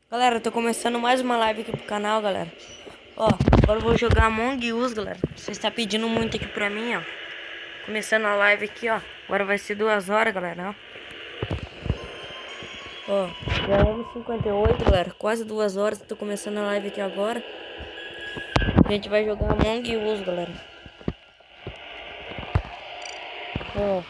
Galera, eu tô começando mais uma live aqui pro canal, galera. Ó, agora eu vou jogar Among Us, galera. Você está pedindo muito aqui pra mim, ó. Começando a live aqui, ó. Agora vai ser 2 horas, galera, ó. Já é 1h58, galera. Quase 2 horas. Tô começando a live aqui agora. A gente vai jogar Among Us, galera. Ó.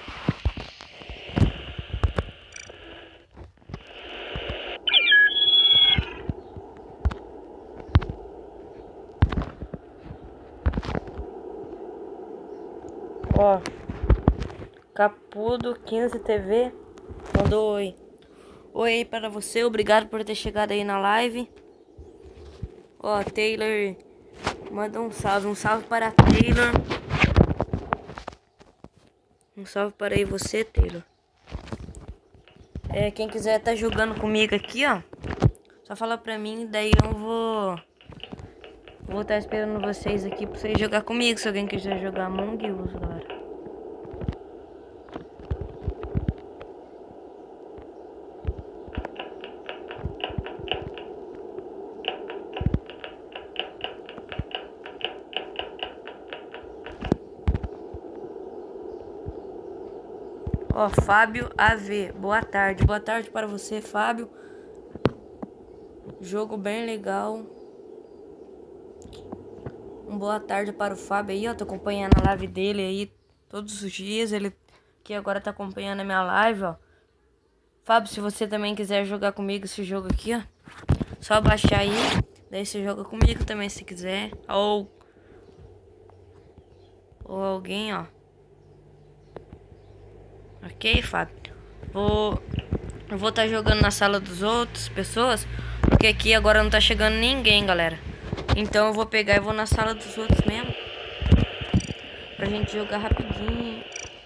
Ó. Capudo 15 TV mandou oi. Oi aí para você. Obrigado por ter chegado aí na live. Ó, Taylor manda um salve. Um salve para a Taylor. Um salve para aí você, Taylor. Quem quiser tá jogando comigo aqui, ó, só fala pra mim, daí eu vou estar esperando vocês aqui pra vocês jogar comigo, se alguém quiser jogar Among Us, galera. Ó, Fábio AV, boa tarde. Boa tarde para você, Fábio. Jogo bem legal. Boa tarde para o Fábio aí, ó, tô acompanhando a live dele aí todos os dias, ele que agora tá acompanhando a minha live, ó. Fábio, se você também quiser jogar comigo esse jogo aqui, ó, só baixar aí, daí você joga comigo também se quiser, ou alguém, ó. Ok, Fábio? Eu vou estar jogando na sala dos outros pessoas, porque aqui agora não tá chegando ninguém, galera. Então eu vou pegar e vou na sala dos outros mesmo, pra gente jogar rapidinho.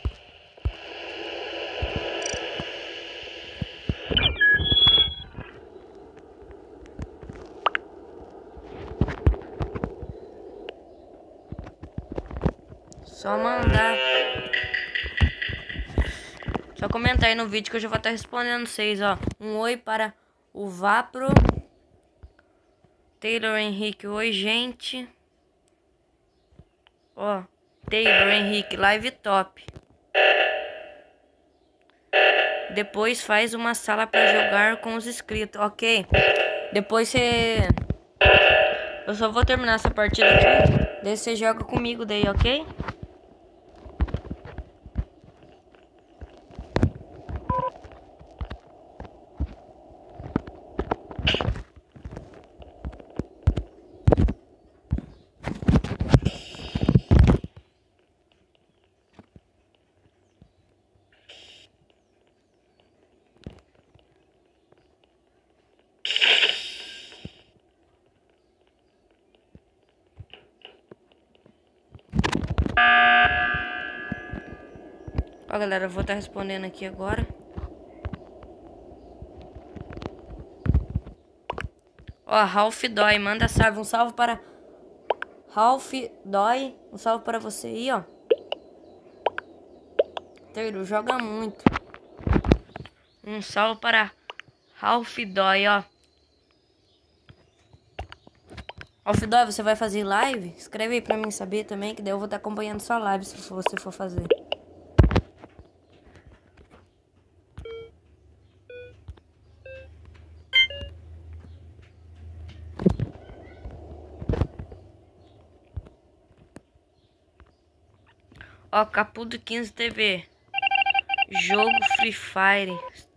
Só mandar. Só comentar aí no vídeo que eu já vou estar respondendo vocês, ó. Um oi para o Vapro. Taylor Henrique, oi, gente. Ó, Taylor Henrique, live top. Depois faz uma sala para jogar com os inscritos, ok? Depois você... Eu só vou terminar essa partida aqui. Daí você joga comigo daí, ok? Ó, galera, eu vou estar respondendo aqui agora. Ó, Ralph Dói, manda salve. Um salve para Ralph Dói. Um salve para você aí, ó. Taylor, joga muito. Um salve para Ralph Dói, ó. Ralph Dói, você vai fazer live? Escreve aí pra mim saber também, que daí eu vou estar acompanhando sua live se você for fazer. Ó, Capudo 15 TV. Jogo Free Fire.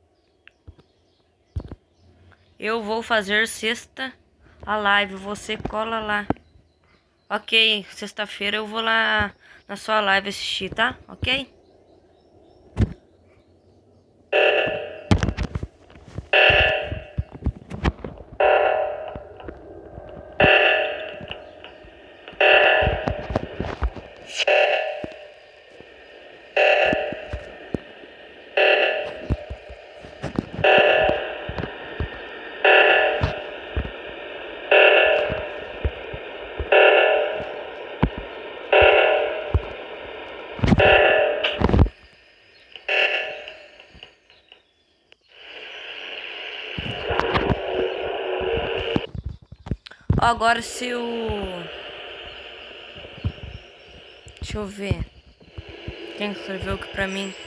Eu vou fazer sexta a live. Você cola lá. Ok, sexta-feira eu vou lá na sua live assistir, tá? Ok? Agora se o... Deixa eu ver. Quem escreveu aqui pra mim?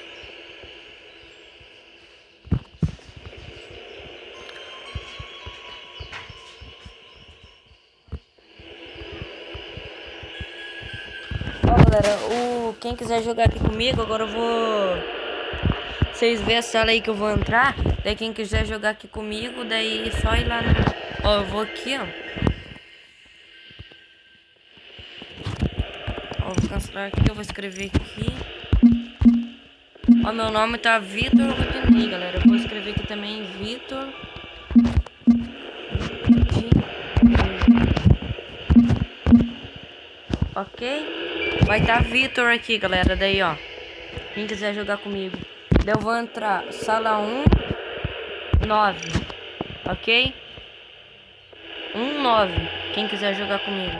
Ó, galera, quem quiser jogar aqui comigo, agora eu vou... Vocês vê a sala aí que eu vou entrar. Daí quem quiser jogar aqui comigo, daí é só ir lá no... Ó, eu vou aqui, ó. Ó, vou cancelar aqui, eu vou escrever aqui. Ó, meu nome tá Vitor Rodinei, galera. Eu vou escrever aqui também Vitor. Ok? Vai estar Vitor aqui, galera. Daí, ó. Quem quiser jogar comigo. Daí eu vou entrar. Sala 9. Ok? 9. Quem quiser jogar comigo.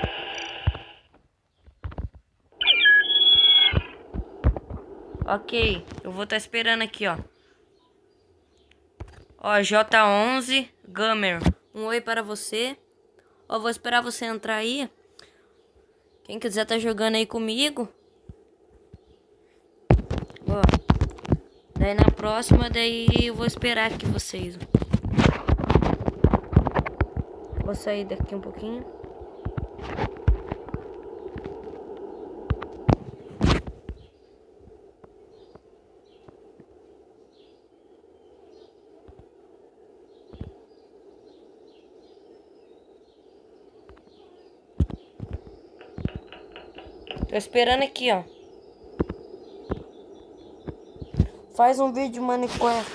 Ok. Eu vou estar esperando aqui, ó. Ó, J11 Gamer. Um oi para você. Ó, vou esperar você entrar aí. Quem quiser tá jogando aí comigo. Ó. Daí na próxima, daí eu vou esperar aqui vocês. Vou sair daqui um pouquinho. Tô esperando aqui, ó. Faz um vídeo de Minecraft.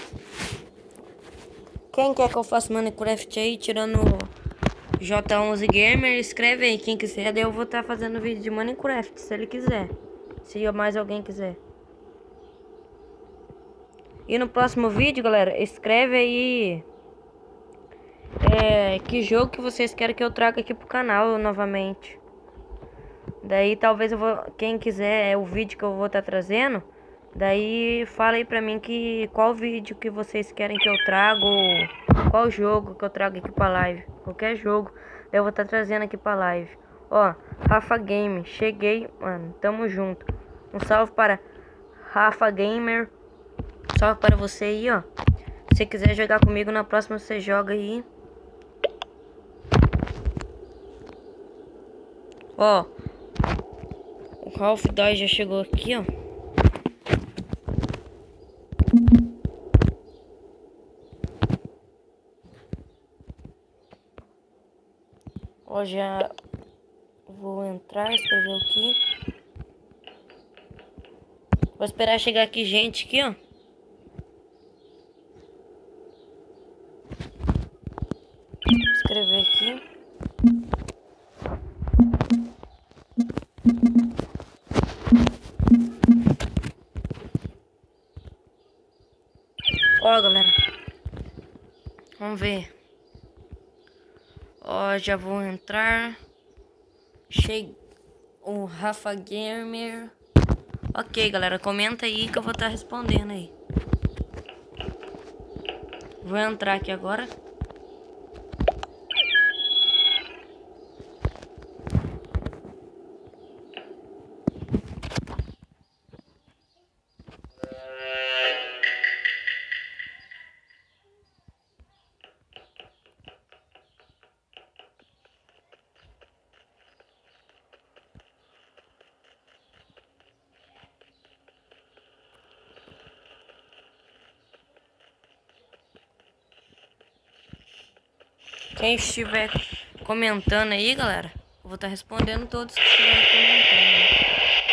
Quem quer que eu faça Minecraft aí, tirando J11 Gamer, escreve aí quem quiser. Daí eu vou estar fazendo vídeo de Minecraft, se ele quiser. Se mais alguém quiser. E no próximo vídeo, galera, escreve aí que jogo que vocês querem que eu traga aqui pro canal novamente. Daí talvez eu vou, quem quiser o vídeo que eu vou estar trazendo, daí fala aí pra mim qual vídeo que vocês querem que eu traga, ou qual jogo que eu trago aqui pra live. Qualquer jogo, daí eu vou estar trazendo aqui pra live. Ó, Rafa Game, cheguei, mano, tamo junto. Um salve para Rafa Gamer. Salve para você aí, ó. Se você quiser jogar comigo, na próxima você joga aí. Ó, o Half Die já chegou aqui, ó. Ó, já vou entrar, escrever aqui. Vou esperar chegar aqui gente aqui, ó. Escrever aqui. Ó, galera. Vamos ver. Ó, já vou entrar. Chega o Rafa Gamer. Ok, galera, comenta aí que eu vou estar respondendo aí. Vou entrar aqui agora. Quem estiver comentando aí, galera, eu vou estar respondendo todos que estiverem comentando.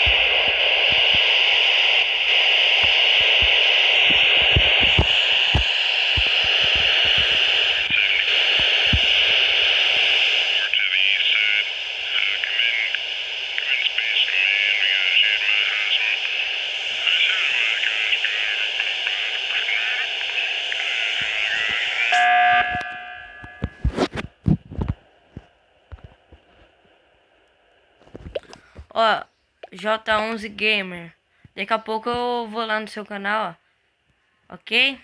Ó, J11 Gamer. Daqui a pouco eu vou lá no seu canal, ó. Ok?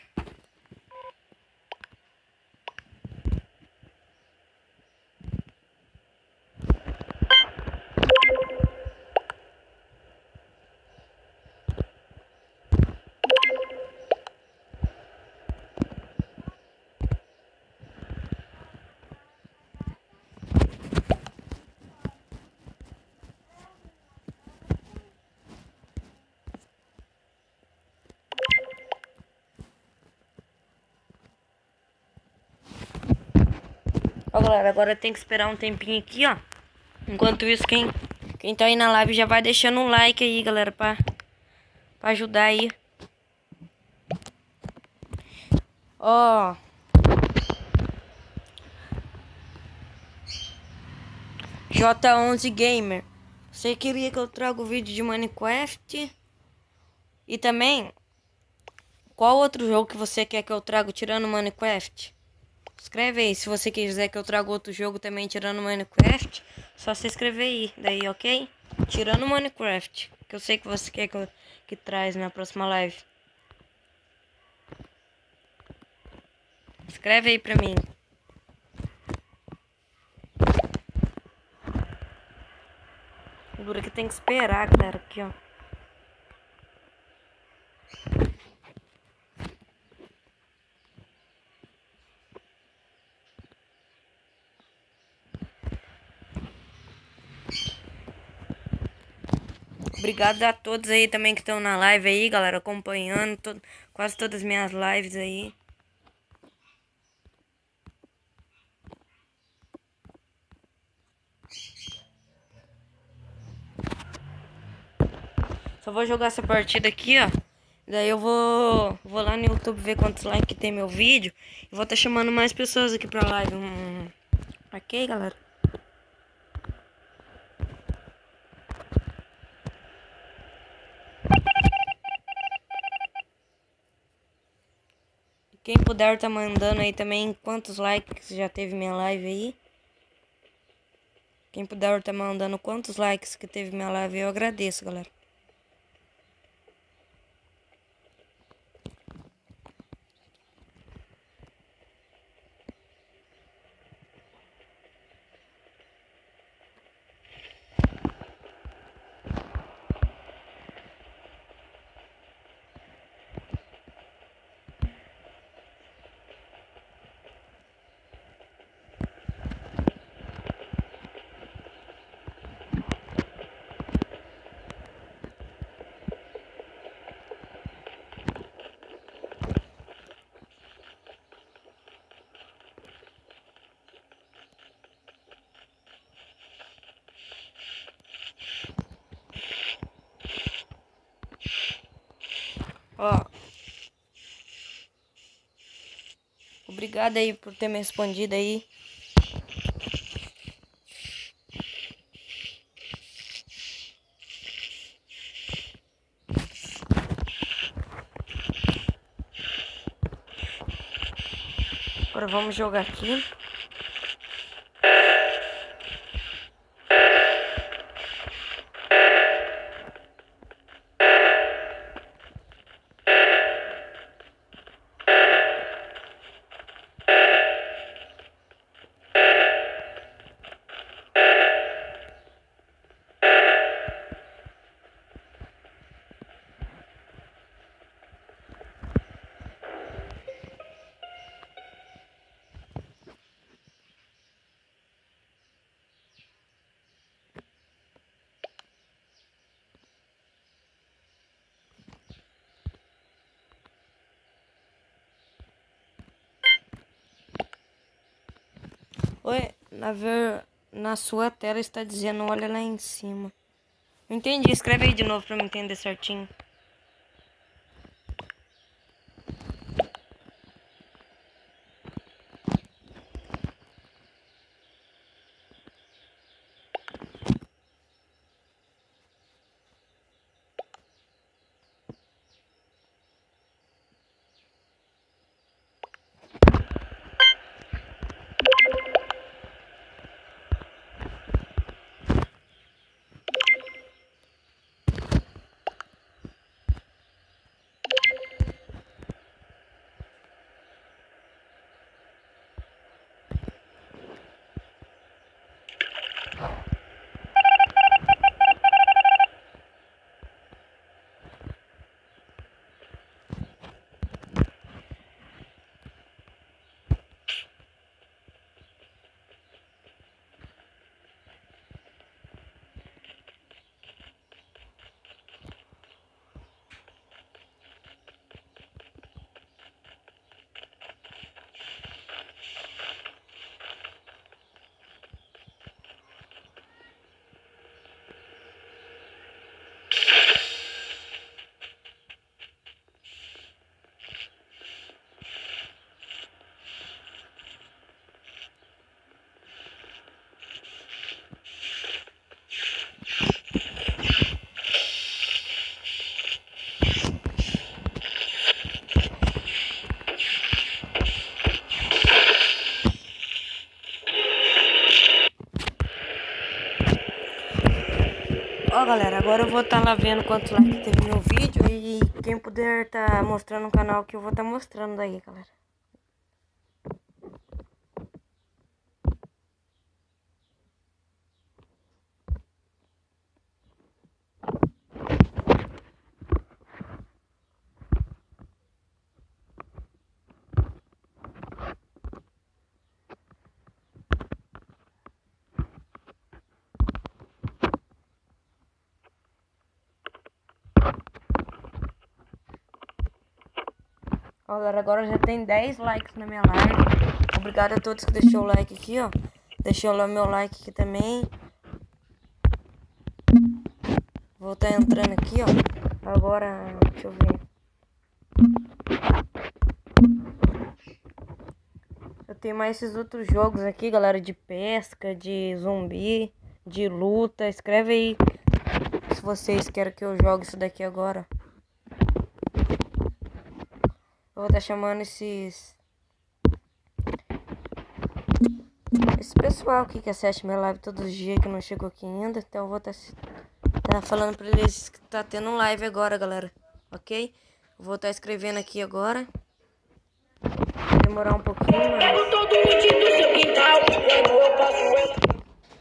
Ó, galera, agora tem que esperar um tempinho aqui, ó. Enquanto isso, quem tá aí na live já vai deixando um like aí, galera, pra ajudar aí. Ó. J11 Gamer. Você queria que eu traga o vídeo de Minecraft? E também, qual outro jogo que você quer que eu traga tirando Minecraft? Escreve aí, se você quiser que eu traga outro jogo também tirando Minecraft, só se escrever aí, daí, ok? Tirando Minecraft, que eu sei que você quer que traz na próxima live. Escreve aí pra mim. Dura que tem que esperar, galera, aqui, ó. Obrigado a todos aí também que estão na live aí, galera, acompanhando quase todas as minhas lives aí. Só vou jogar essa partida aqui, ó. Daí eu vou lá no YouTube ver quantos likes tem meu vídeo. E vou estar chamando mais pessoas aqui pra live. Ok, galera? Quem puder tá mandando aí também quantos likes já teve minha live aí. Quem puder tá mandando quantos likes que teve minha live, eu agradeço, galera. Ó. Obrigado aí por ter me respondido aí. Agora vamos jogar aqui. Oi, na sua tela está dizendo olha lá em cima. Não entendi, escreve aí de novo pra eu entender certinho. Ó, galera, agora eu vou estar lá vendo quantos likes teve no vídeo. E quem puder tá mostrando o canal que eu vou estar mostrando aí, galera. Ó, galera, agora já tem 10 likes na minha live. Obrigado a todos que deixou o like aqui, ó. Deixou lá meu like aqui também. Vou estar entrando aqui, ó. Agora, deixa eu ver. Eu tenho mais esses outros jogos aqui, galera, de pesca, de zumbi, de luta. Escreve aí se vocês querem que eu jogue isso daqui agora. Eu vou estar chamando esse pessoal aqui que assiste minha live todos os dias, que não chegou aqui ainda. Então eu vou estar falando pra eles que tá tendo um live agora, galera. Ok? Eu vou estar escrevendo aqui agora. Vai demorar um pouquinho, mas... Quero todo dia no seu quintal. Quando eu passo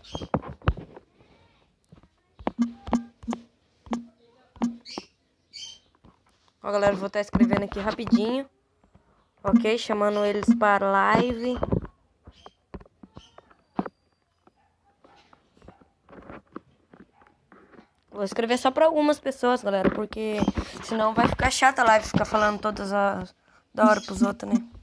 Ó, galera, eu vou estar escrevendo aqui rapidinho. Ok? Chamando eles para live. Vou escrever só para algumas pessoas, galera, porque senão vai ficar chata a live, ficar falando todas as da hora pros outros, né?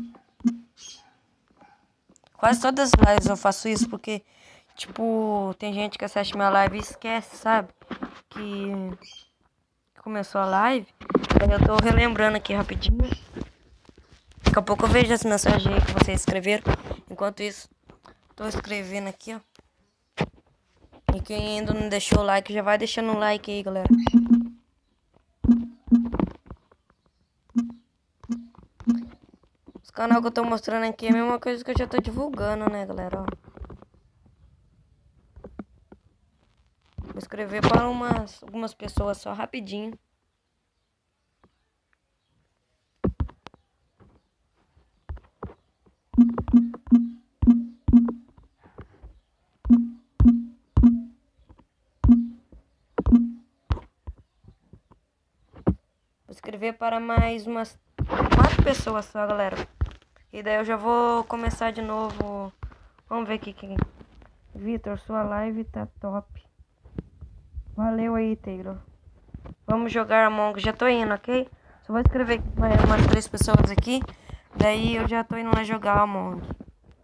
Quase todas as lives eu faço isso, porque, tipo, tem gente que assiste minha live e esquece, sabe? Que começou a live. Aí eu tô relembrando aqui rapidinho. Daqui a pouco eu vejo as mensagens aí que vocês escreveram. Enquanto isso, tô escrevendo aqui, ó. E quem ainda não deixou o like, já vai deixando o like aí, galera. Os canais que eu tô mostrando aqui é a mesma coisa que eu já tô divulgando, né, galera? Ó. Vou escrever para algumas pessoas só, rapidinho. Vou escrever para mais umas 4 pessoas só, galera. E daí eu já vou começar de novo. Vamos ver aqui quem... Vitor, sua live tá top. Valeu aí, Taylor. Vamos jogar Among Us. Já tô indo, ok? Só vou escrever umas 3 pessoas aqui. Daí eu já tô indo lá jogar Among Us.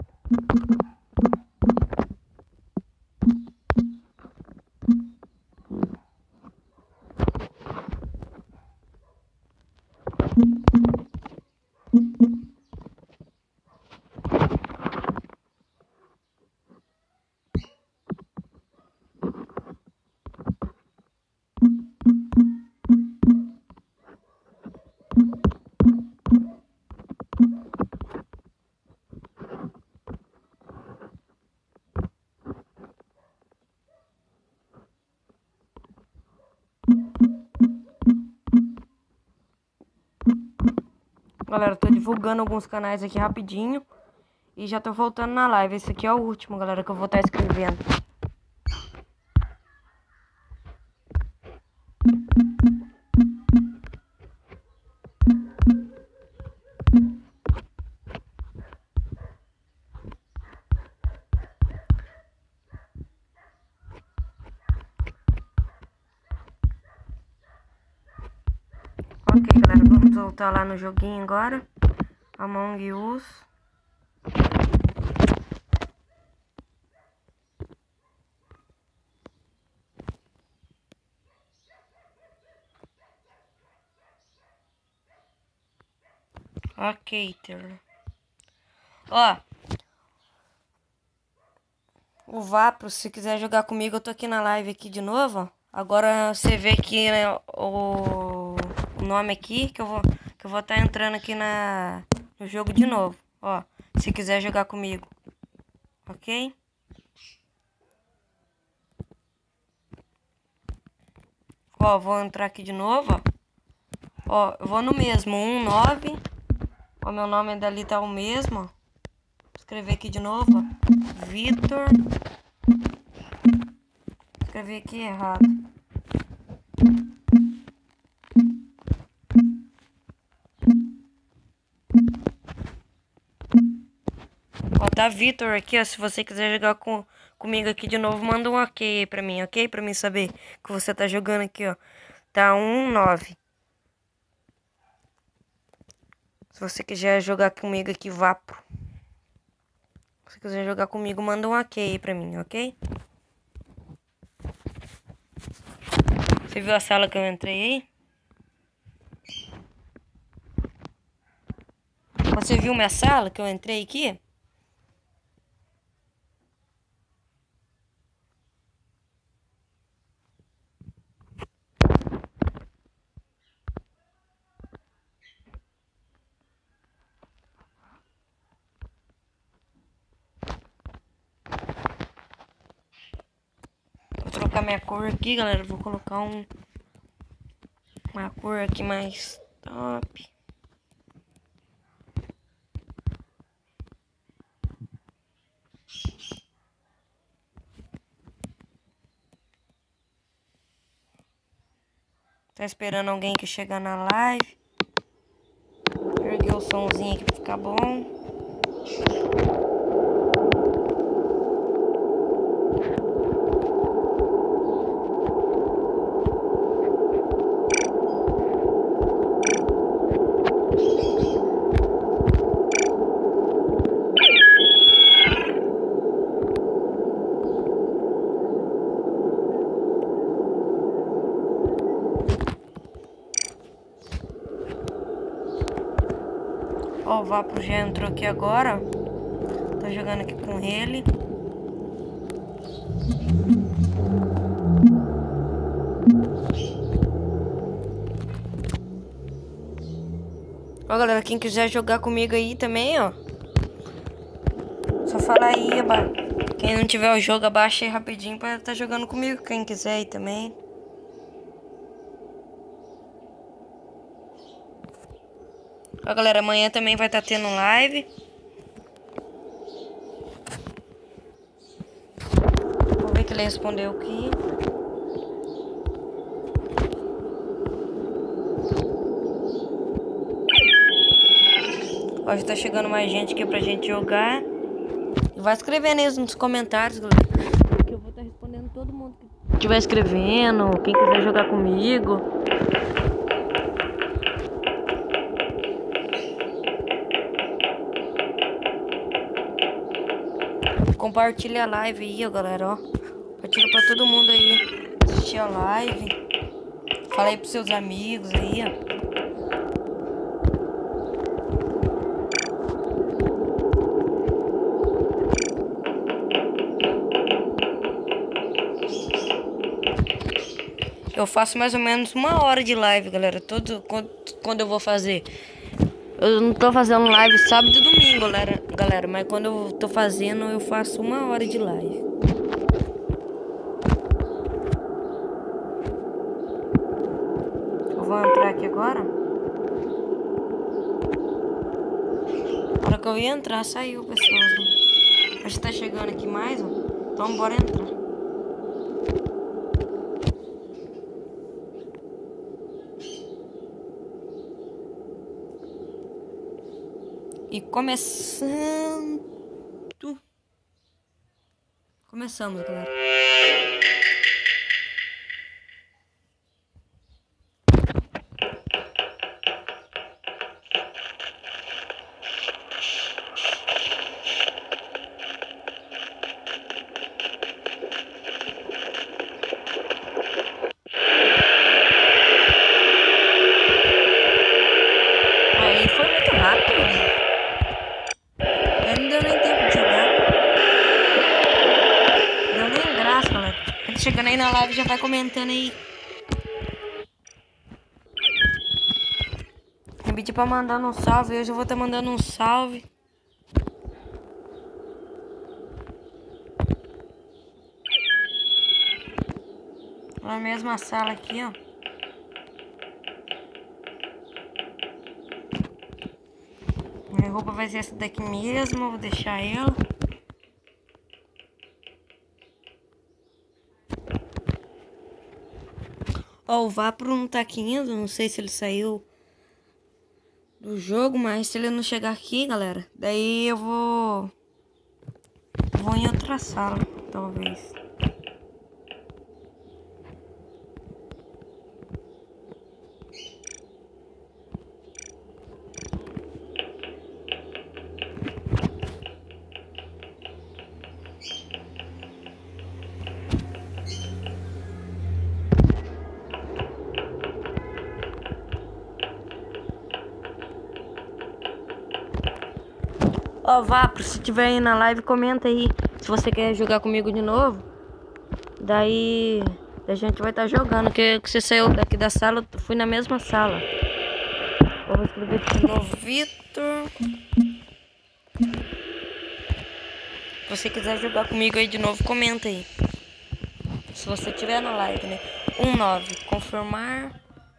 Galera, tô divulgando alguns canais aqui rapidinho. E já tô voltando na live. Esse aqui é o último, galera, que eu vou estar escrevendo. Ok, galera, vamos voltar lá no joguinho agora. Among Us. Ok, Taylor. Ó. O Vapro, se quiser jogar comigo, eu tô aqui na live aqui de novo. Agora você vê aqui, né, o nome aqui que eu vou estar entrando aqui no jogo de novo. Ó, se quiser jogar comigo. Ok? Ó, vou entrar aqui de novo, ó. Ó, eu vou no mesmo, 19. Ó, meu nome dali tá o mesmo, ó. Vou escrever aqui de novo, ó. Vitor. Escrevi aqui errado. Ó, tá Vitor aqui, ó. Se você quiser jogar comigo aqui de novo, manda um ok aí pra mim, ok? Pra mim saber que você tá jogando aqui, ó. Tá 19. Se você quiser jogar comigo aqui, Vapo. Se você quiser jogar comigo, manda um ok aí pra mim, ok? Você viu a sala que eu entrei aí? Você viu minha sala que eu entrei aqui? Vou trocar minha cor aqui, galera. Vou colocar uma cor aqui mais top. Tá esperando alguém que chegar na live. Erguei o somzinho aqui pra ficar bom. Ó, o Vapo já entrou aqui agora. Tô jogando aqui com ele. Ó, galera, quem quiser jogar comigo aí também, ó. Só fala aí, quem não tiver o jogo, abaixa aí rapidinho pra tá jogando comigo. Quem quiser aí também. Ó, galera, amanhã também vai estar tendo live. Vou ver que ele respondeu aqui. Ó, já tá chegando mais gente aqui pra gente jogar. E vai escrevendo aí nos comentários, galera. Que eu vou estar respondendo todo mundo que estiver escrevendo. Quem quiser jogar comigo. Compartilha a live aí, ó, galera, ó. Compartilha pra todo mundo aí assistir a live. Fala aí pros seus amigos aí, ó. Eu faço mais ou menos 1 hora de live, galera. Quando eu vou fazer. Eu não tô fazendo live sábado e domingo, galera. Mas quando eu tô fazendo, eu faço 1 hora de live. Eu vou entrar aqui agora. Na hora que eu ia entrar, saiu, pessoal. Acho que tá chegando aqui mais, ó. Então bora entrar. E começando. Começamos, galera. Aí foi muito rápido, né? Não deu nem tempo de jogar. Deu nem graça, galera. Tá chegando aí na live, já vai comentando aí. Me pedi pra mandar um salve. Hoje eu vou estar mandando um salve. Na mesma sala aqui, ó. Minha roupa vai ser essa daqui mesmo, vou deixar ela. Ó, o Vapro não tá aqui ainda, não sei se ele saiu do jogo, mas se ele não chegar aqui, galera, daí eu vou em outra sala, talvez. Ó, Vapro, se tiver aí na live, comenta aí se você quer jogar comigo de novo. Daí a gente vai estar jogando. Que você saiu daqui da sala, eu fui na mesma sala. Eu vou escrever de novo, Vitor. Se você quiser jogar comigo aí de novo, comenta aí. Se você tiver na live, né? 19, confirmar.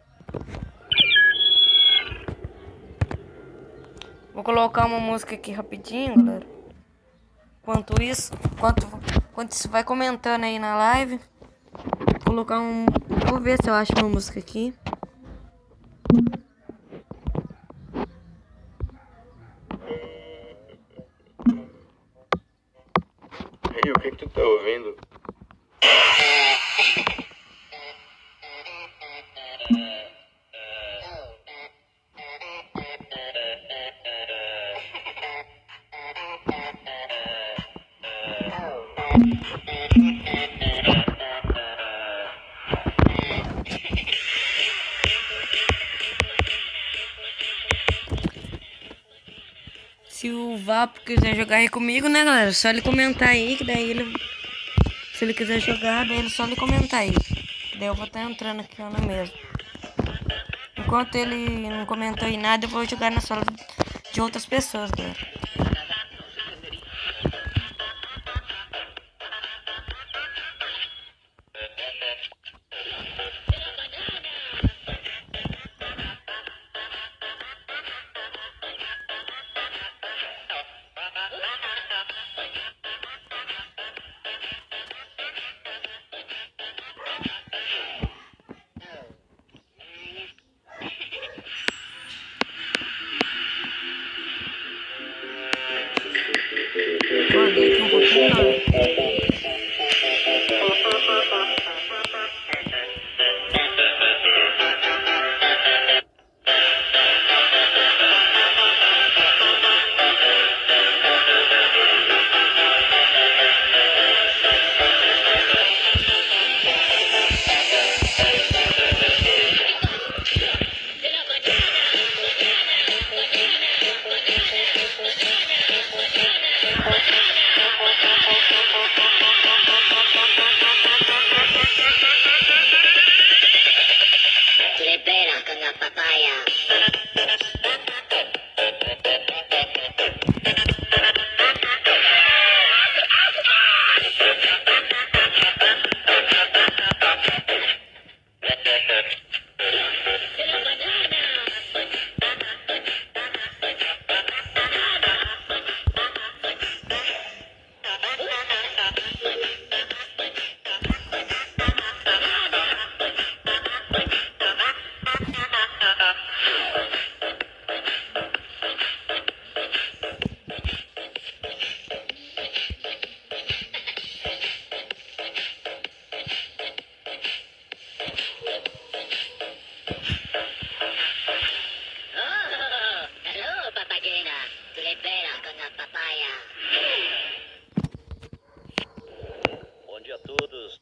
Vou colocar uma música aqui rapidinho, galera. Enquanto isso vai comentando aí na live. Vou colocar vou ver se eu acho uma música aqui. Ei, o que tu tá ouvindo? Se o Vapo quiser jogar aí comigo, né, galera? Só ele comentar aí, que daí ele... Se ele quiser jogar, daí ele só ele comentar aí. Daí eu vou estar entrando aqui na mesmo. Enquanto ele não comentou em nada, eu vou jogar na sala de outras pessoas, galera. Guardei aqui um pouquinho, galera. Tu le pera con la papaya. Hello, papagena. Tu le pera con la papaya. Bom dia a todos.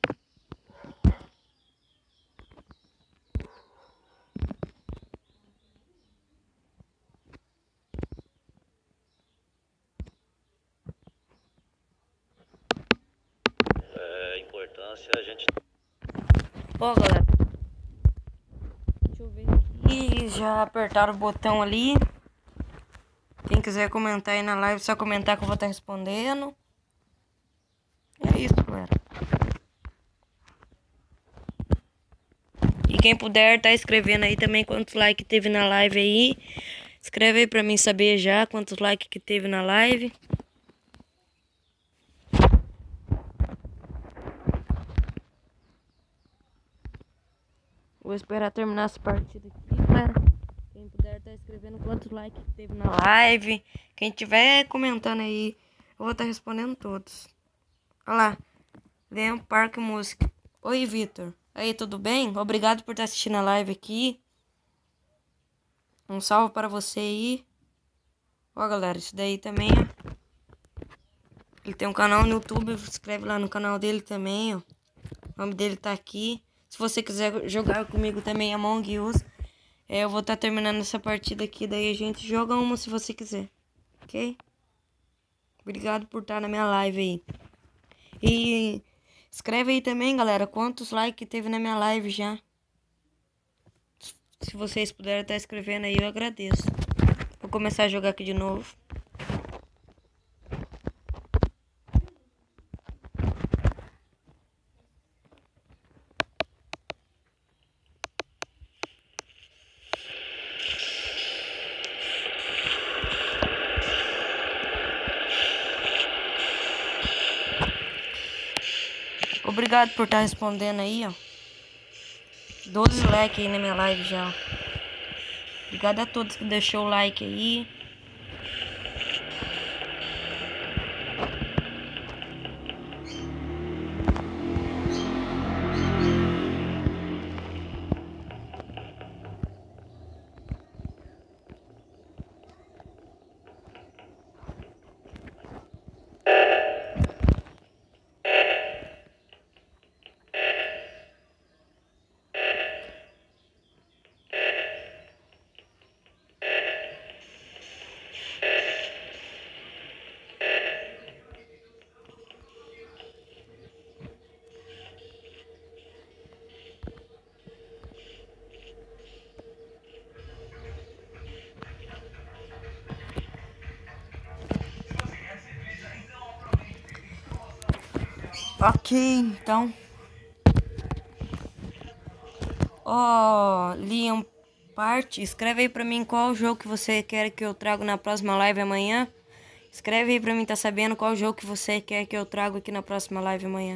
Importância a gente... Ó, galera. Deixa eu ver aqui. Já apertaram o botão ali. Quem quiser comentar aí na live, só comentar que eu vou estar respondendo. É isso, galera. E quem puder tá escrevendo aí também quantos likes teve na live aí. Escreve aí pra mim saber já quantos likes que teve na live. Vou esperar terminar essa partida aqui, galera. Quem puder estar escrevendo quantos likes que teve na live. Quem tiver comentando aí, eu vou estar respondendo todos. Olha lá. Leão Parque Música. Oi, Vitor. Aí, tudo bem? Obrigado por estar assistindo a live aqui. Um salve para você aí. Ó, galera, isso daí também, ó. Ele tem um canal no YouTube, se inscreve lá no canal dele também, ó. O nome dele tá aqui. Se você quiser jogar comigo também, Among Us, eu vou estar terminando essa partida aqui, daí a gente joga uma se você quiser, ok? Obrigado por estar na minha live aí. E escreve aí também, galera, quantos likes teve na minha live já. Se vocês puderem estar escrevendo aí, eu agradeço. Vou começar a jogar aqui de novo. Obrigado por estar respondendo aí, ó. 12 likes aí na minha live já. Obrigado a todos que deixou o like aí. Ok, então. Ó, Liam Parte, escreve aí pra mim qual jogo que você quer que eu trago na próxima live amanhã. Escreve aí pra mim, tá sabendo qual jogo que você quer que eu trago aqui na próxima live amanhã.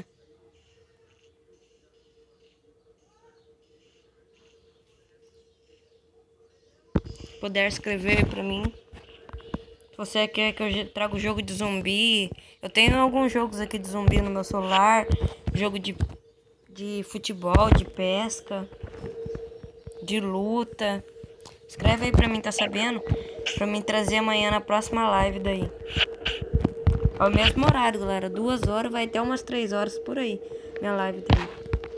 Se puder escrever aí pra mim. Se você quer que eu traga o jogo de zumbi. Eu tenho alguns jogos aqui de zumbi no meu celular. Jogo de futebol, de pesca, de luta. Escreve aí pra mim, tá sabendo? Pra mim trazer amanhã na próxima live daí. Ao mesmo horário, galera. 2 horas, vai até umas 3 horas por aí. Minha live daí.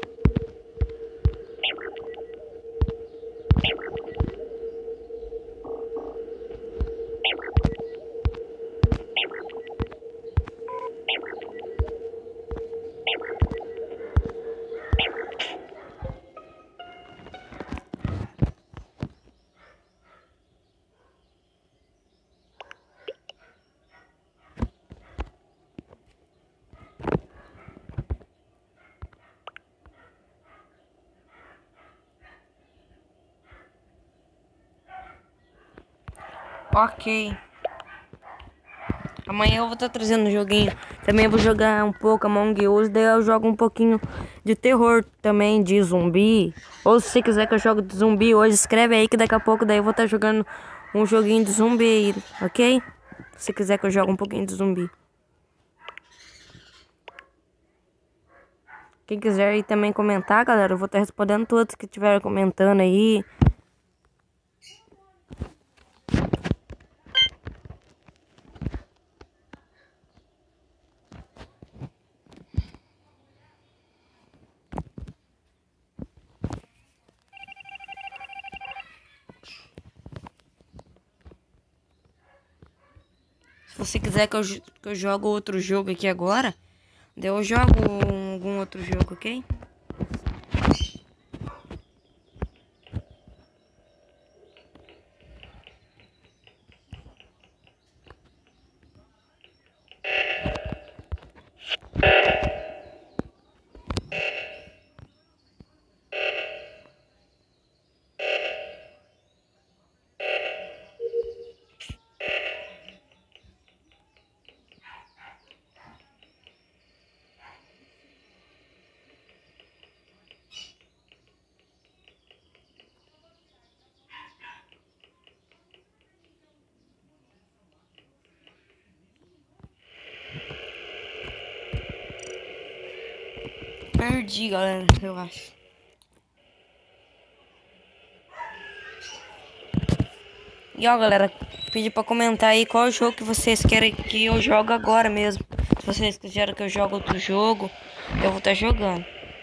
Ok. Amanhã eu vou estar trazendo um joguinho. Também vou jogar um pouco Among Us. Daí eu jogo um pouquinho de terror também, de zumbi. Ou se você quiser que eu jogue de zumbi hoje, escreve aí que daqui a pouco daí eu vou estar jogando um joguinho de zumbi aí, ok? Se você quiser que eu jogue um pouquinho de zumbi. Quem quiser aí também comentar, galera, eu vou estar respondendo todos que estiverem comentando aí. Se você quiser que eu jogue outro jogo aqui agora, daí eu jogo algum outro jogo, ok? Perdi, galera, eu acho. E ó, galera, pedi pra comentar aí qual jogo que vocês querem que eu jogue agora mesmo. Se vocês quiserem que eu jogue outro jogo, eu vou estar jogando.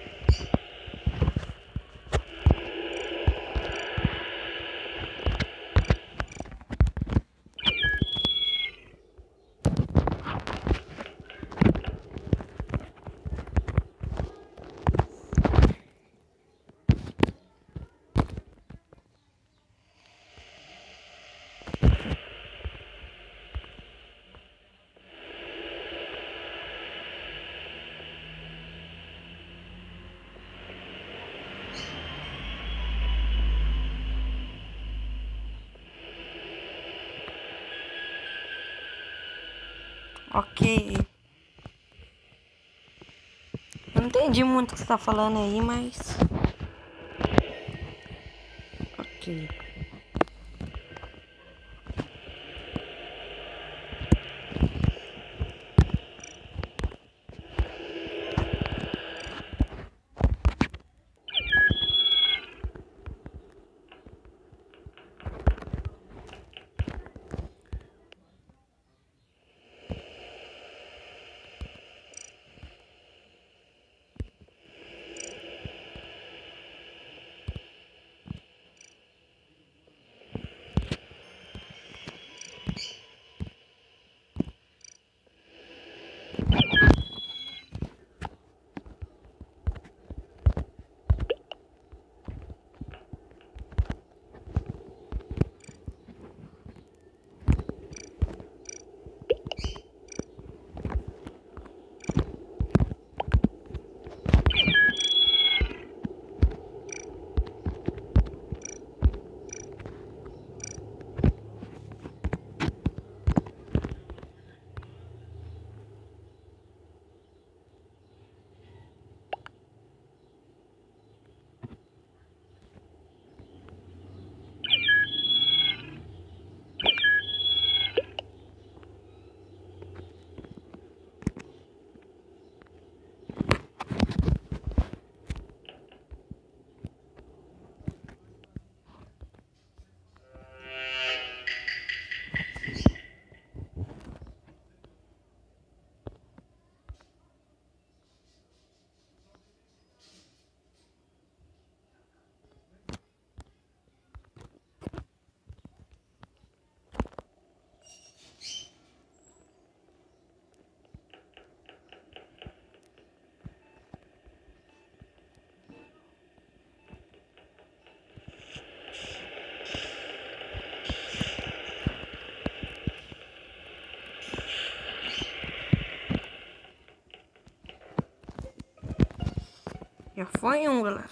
Ok. Eu não entendi muito o que você tá falando aí, mas... Ok. Já foi um, galera.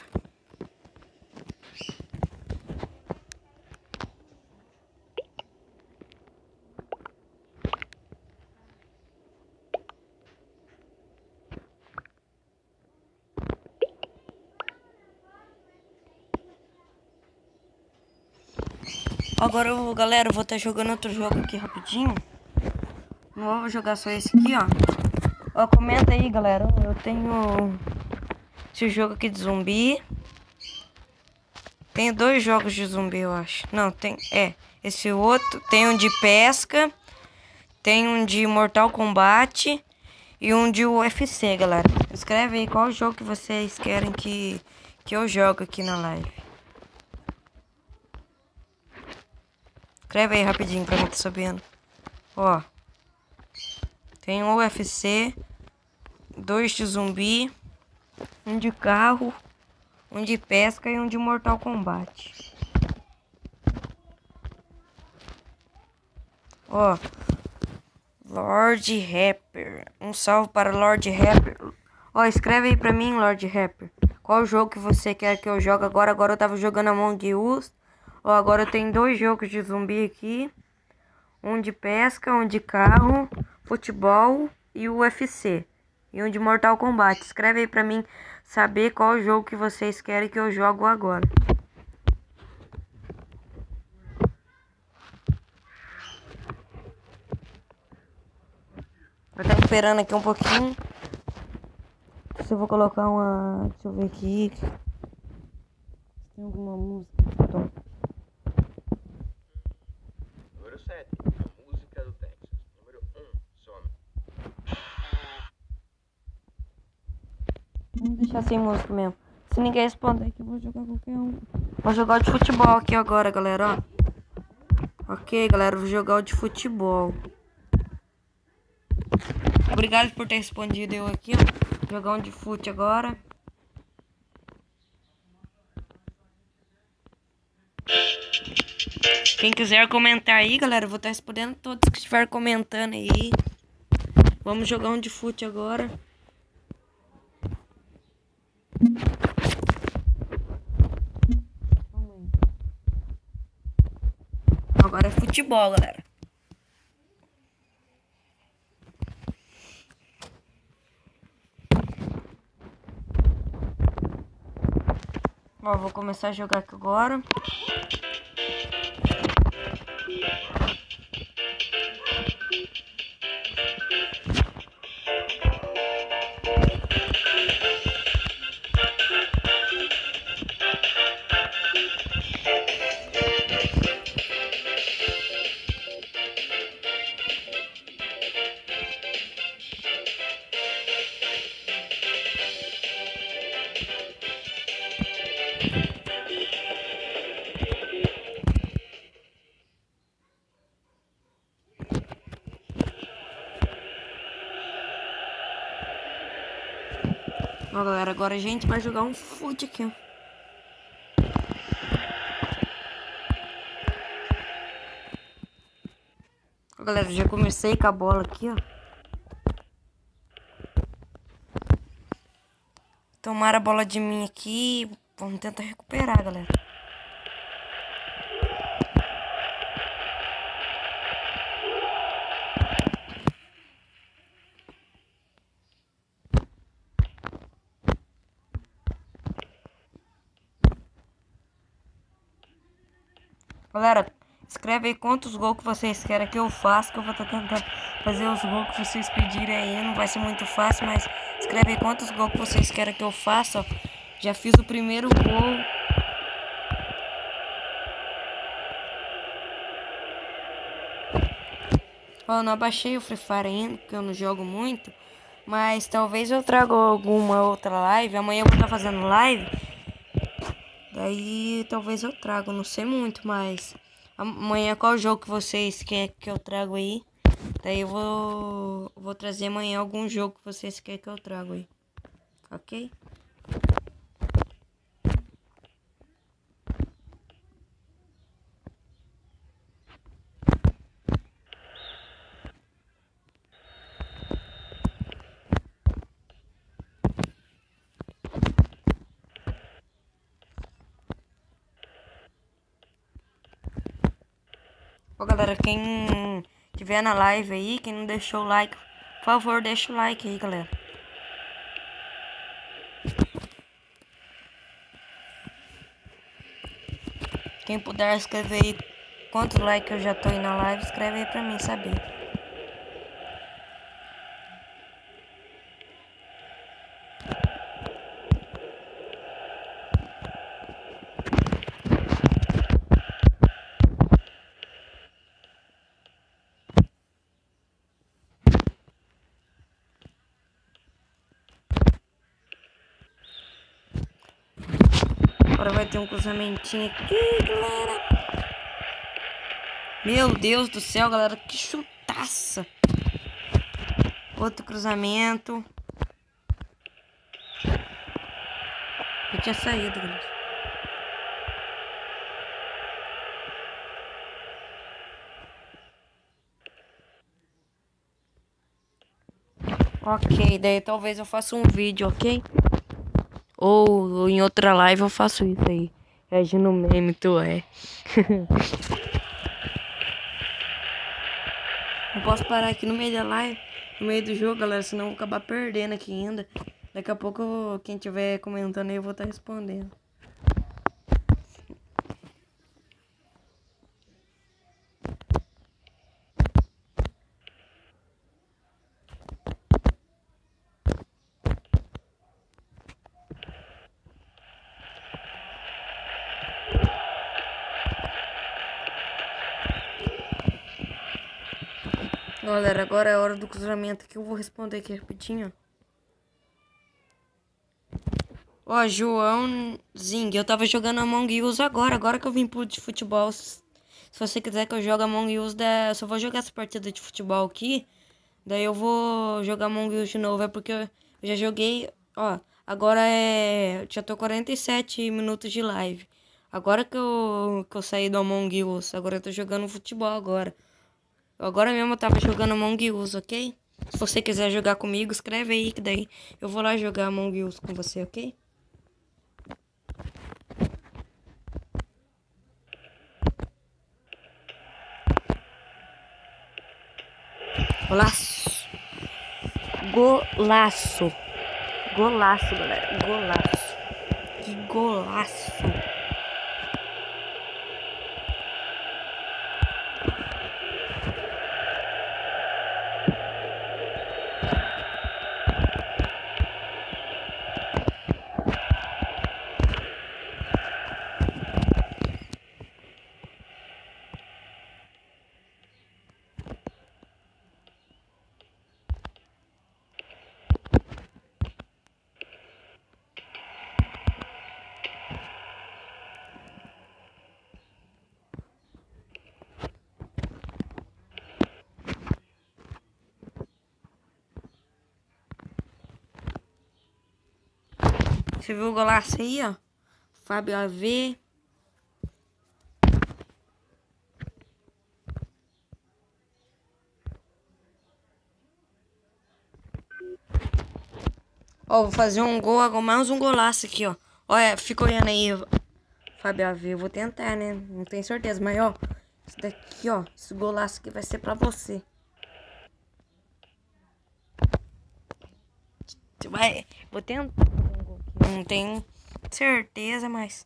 Agora, galera, eu vou estar jogando outro jogo aqui rapidinho. Não vou jogar só esse aqui, ó. Ó, comenta aí, galera. Eu tenho esse jogo aqui de zumbi. Tenho 2 jogos de zumbi, eu acho. Não, tem... esse outro. Tem um de pesca. Tem um de Mortal Kombat. E um de UFC, galera. Escreve aí qual jogo que vocês querem que eu jogue aqui na live. Escreve aí rapidinho pra mim tá sabendo. Ó. Tem um UFC. 2 de zumbi. Um de carro. Um de pesca e um de Mortal Kombat. Ó. Lord Rapper. Um salve para Lord Rapper. Ó, escreve aí pra mim, Lord Rapper. Qual jogo que você quer que eu jogue agora? Agora eu tava jogando Among Us. Ó, agora eu tenho 2 jogos de zumbi aqui. Um de pesca, um de carro, futebol e UFC. E um de Mortal Kombat. Escreve aí pra mim saber qual jogo que vocês querem que eu jogo agora. Vou estar esperando aqui um pouquinho. se eu vou colocar uma... Deixa eu ver aqui. Tem alguma música que toca? Número 7, a música do Texas. Número 1, some. Vamos deixar sem música mesmo. Se ninguém responder aqui, eu vou jogar qualquer um. Vou jogar o de futebol aqui agora, galera, ó. Ok, galera, vou jogar o de futebol. Obrigado por ter respondido eu aqui, ó. Jogar um de fute agora. Quem quiser comentar aí, galera, eu vou estar respondendo todos que estiver comentando aí. Vamos jogar um de fute agora. Agora é futebol, galera. Ó, vou começar a jogar aqui agora. Ó, galera, agora a gente vai jogar um fute aqui, ó. Ó, galera, já comecei com a bola aqui, ó. Tomaram a bola de mim aqui. Vamos tentar recuperar, galera. Galera, escreve aí quantos gols que vocês querem que eu faça, que eu vou estar tentando fazer os gols que vocês pedirem aí. Não vai ser muito fácil, mas escreve aí quantos gols que vocês querem que eu faça, ó. Já fiz o primeiro gol. Ó, não abaixei o Free Fire ainda, porque eu não jogo muito. Mas talvez eu traga alguma outra live. Amanhã eu vou estar fazendo live. Daí talvez eu trago, não sei muito, mas amanhã qual jogo que vocês querem que eu trago aí? Daí eu vou trazer amanhã algum jogo que vocês querem que eu trago aí. Ok? Ó, galera, quem tiver na live aí, quem não deixou o like, por favor, deixa o like aí, galera. Quem puder escrever aí quantos likes eu já tô aí na live, escreve aí pra mim saber. Agora vai ter um cruzamentinho aqui, galera. Meu Deus do céu, galera, que chutaça. Outro cruzamento. Eu tinha saído, galera. Ok, daí talvez eu faça um vídeo, ok? Ou em outra live eu faço isso aí. Reagindo no meme, tu é. Não posso parar aqui no meio da live, no meio do jogo, galera, senão eu vou acabar perdendo aqui ainda. Daqui a pouco, quem tiver comentando aí, eu vou estar respondendo. Galera, agora é a hora do cruzamento que eu vou responder aqui rapidinho. Ó, João Zing, eu tava jogando Among Us agora que eu vim pro de futebol. Se você quiser que eu jogue Among Us, eu só vou jogar essa partida de futebol aqui. Daí eu vou jogar Among Us de novo, é porque eu já joguei, ó, agora já tô 47 minutos de live. Agora que eu saí do Among Us, agora eu tô jogando futebol agora. Agora mesmo eu tava jogando Among Us, ok? Se você quiser jogar comigo, escreve aí que daí eu vou lá jogar Among Us com você, ok? Golaço. Golaço. Golaço, galera. Golaço. Que golaço. Você viu o golaço aí, ó? Fábio AV. Ó, vou fazer um gol agora, mais um golaço aqui, ó. Olha, fica olhando aí, Fábio AV. Eu vou tentar, né? Não tenho certeza, mas ó, isso daqui, ó, esse golaço aqui vai ser pra você. Vou tentar fazer um gol aqui. Não tenho certeza, mas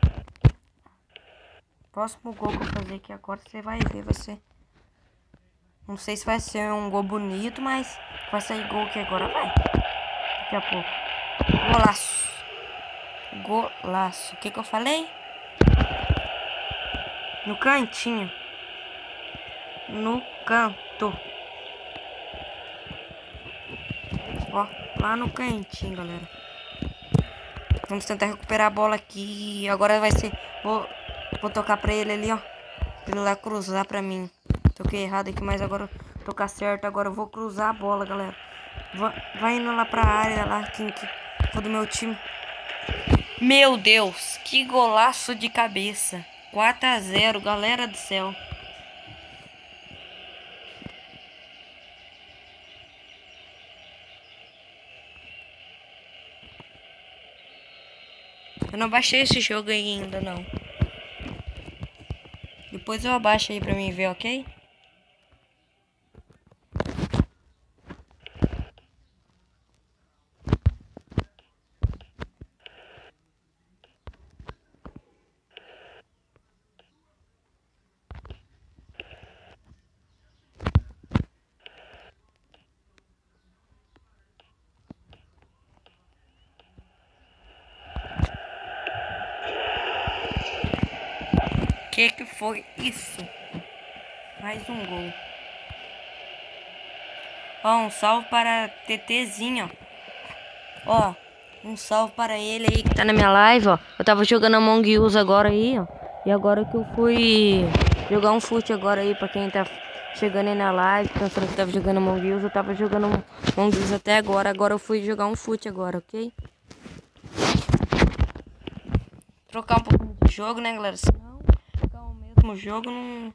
próximo gol que eu fazer aqui agora, você vai ver, vai ser. Não sei se vai ser um gol bonito, mas vai sair gol aqui agora, vai. Daqui a pouco. Golaço. Golaço. O que eu falei? No cantinho. No canto. Ó, lá no cantinho, galera. Vamos tentar recuperar a bola aqui. Agora vai ser... Vou tocar pra ele ali, ó. Pra ele lá cruzar pra mim. Toquei errado aqui, mas agora tocar certo. Agora eu vou cruzar a bola, galera. Vai indo lá pra área lá. Quem for do meu time. Meu Deus, que golaço de cabeça. 4-0, galera do céu. Eu não baixei esse jogo ainda, não. Depois eu abaixo aí pra mim ver, ok? Que foi isso? Mais um gol. Ó, um salve para TTzinho, ó. Um salve para ele aí que tá na minha live, ó. Eu tava jogando Among Us agora aí, ó. E agora que eu fui jogar um fute agora aí pra quem tá chegando aí na live, pensando que tava jogando Among Us, eu tava jogando Among Us até agora. Agora eu fui jogar um fute agora, ok? Trocar um pouco de jogo, né, galera? Senão ficar o mesmo jogo não...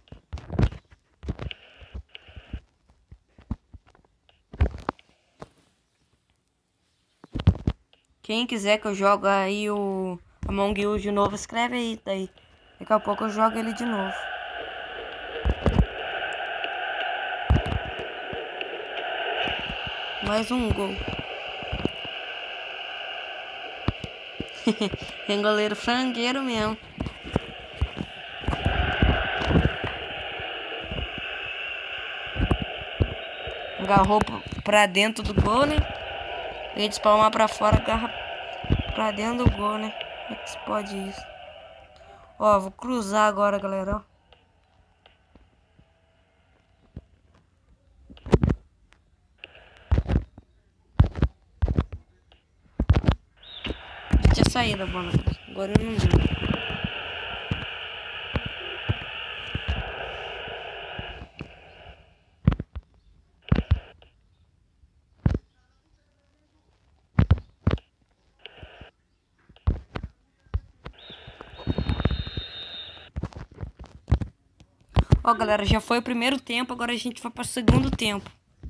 Quem quiser que eu jogue aí o Among Us de novo, escreve aí, daí. Daqui a pouco eu jogo ele de novo. Mais um gol. Tem goleiro frangueiro mesmo. Agarrou pra dentro do gol, né? Ele despalmar pra fora, agarra pra dentro do gol, né? Como é que se pode isso? Ó, vou cruzar agora, galera, ó. sair da bola. Agora eu não vi. Ó, galera, já foi o primeiro tempo, agora a gente vai para o segundo tempo.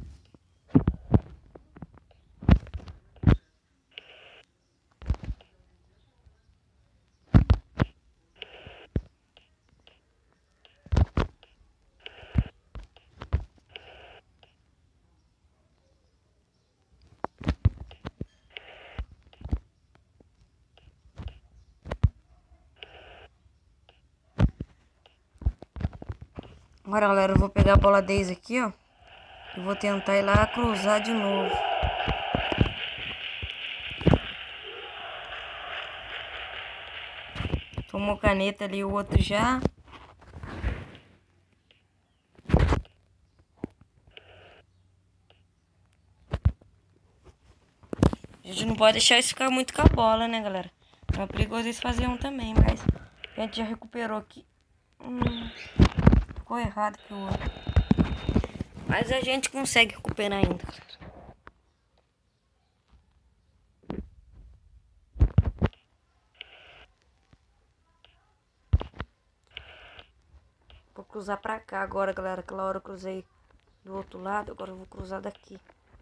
Agora, galera, eu vou pegar a bola 10 aqui, ó. E vou tentar ir lá cruzar de novo. Tomou caneta ali, o outro já. A gente não pode deixar isso ficar muito com a bola, né, galera? É perigoso eles fazerem um também, mas a gente já recuperou aqui. Ficou errado que o outro. Mas a gente consegue recuperar ainda, galera. Vou cruzar pra cá agora, galera. Aquela hora eu cruzei do outro lado, agora eu vou cruzar daqui.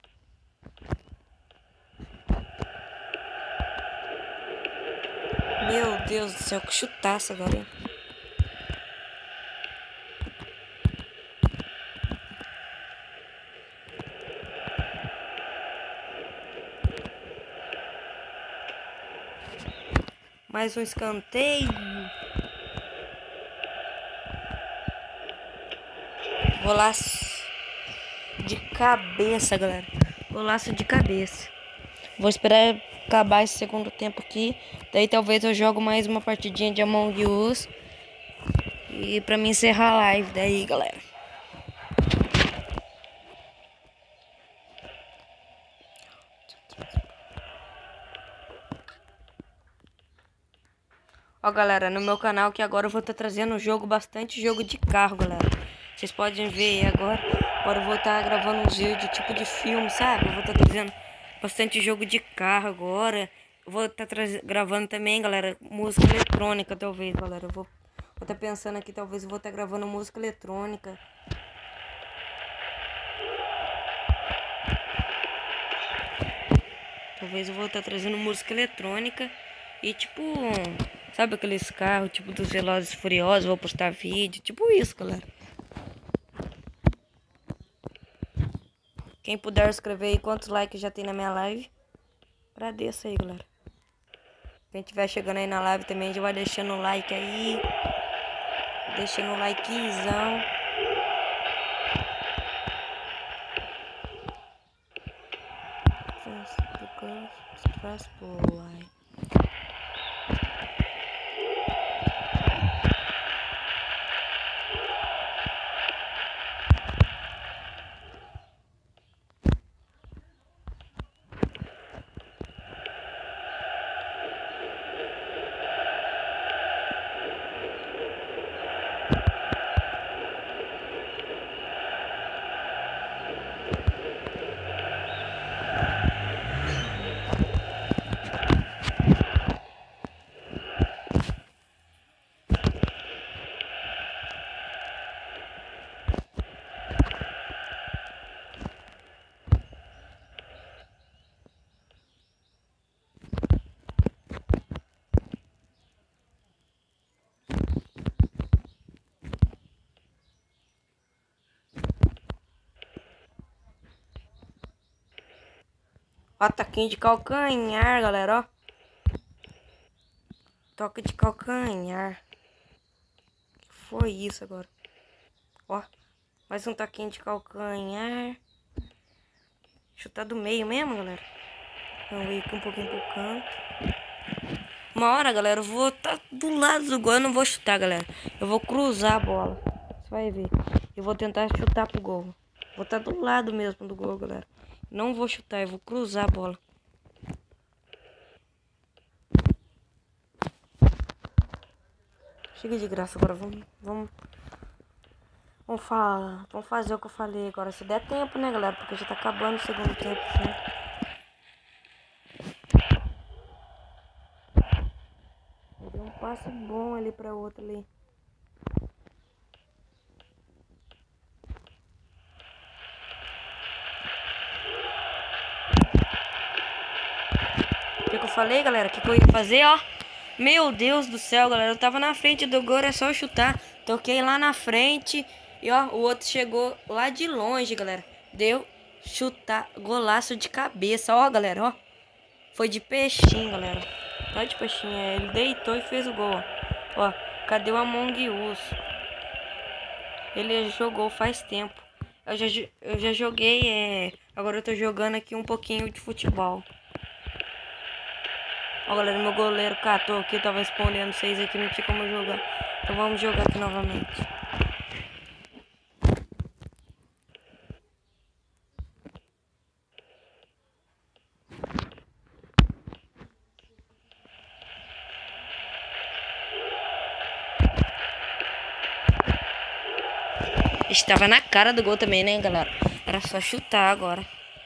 Meu Deus do céu, que chutaça agora, hein? Mais um escanteio. Golaço de cabeça, galera. Golaço de cabeça. Vou esperar acabar esse segundo tempo aqui. Daí talvez eu jogo mais uma partidinha de Among Us. E pra mim encerrar a live daí, galera. Ó, galera, no meu canal que agora eu vou estar trazendo bastante jogo de carro, galera. Vocês podem ver aí agora. Agora eu vou estar gravando uns vídeos tipo de filme, sabe? Eu vou estar trazendo bastante jogo de carro agora. Eu vou estar gravando também, galera, música eletrônica, talvez, galera. Eu vou estar pensando aqui, talvez eu vou estar gravando música eletrônica. Talvez eu vou estar trazendo música eletrônica. E tipo, sabe aqueles carros, tipo dos Velozes e Furiosos, vou postar vídeo, tipo isso, galera. Quem puder escrever aí quantos likes já tem na minha live, agradeço aí, galera. Quem estiver chegando aí na live também já vai deixando o like aí. Deixando o likezão. Ó, ataquinho de calcanhar, galera, ó. Toque de calcanhar. Que foi isso agora? Ó, mais um taquinho de calcanhar. Chutar do meio mesmo, galera. Vamos ir aqui um pouquinho pro canto. Uma hora, galera, eu vou estar do lado do gol. Eu não vou chutar, galera. Eu vou cruzar a bola. Você vai ver. Eu vou tentar chutar pro gol. Vou estar do lado mesmo do gol, galera. Não vou chutar, eu vou cruzar a bola. Chega de graça agora, vamos fazer o que eu falei agora, se der tempo, né, galera? Porque já tá acabando o segundo tempo, né? Deu um passe bom ali pra outro ali. O que eu falei, galera? O que eu ia fazer, ó? Meu Deus do céu, galera. Eu tava na frente do gol, é só eu chutar. Toquei lá na frente. E, ó, o outro chegou lá de longe, galera. Deu chutar, golaço de cabeça. Ó, galera, ó. Foi de peixinho, galera. Não é de peixinho, ele deitou e fez o gol, ó. Ó, cadê o Among Us? Ele jogou faz tempo. Eu já joguei, agora eu tô jogando aqui um pouquinho de futebol. Ó, galera, meu goleiro catou aqui, tava respondendo vocês aqui, não tinha como jogar. Então vamos jogar aqui novamente. Estava na cara do gol também, né, galera? Era só chutar agora.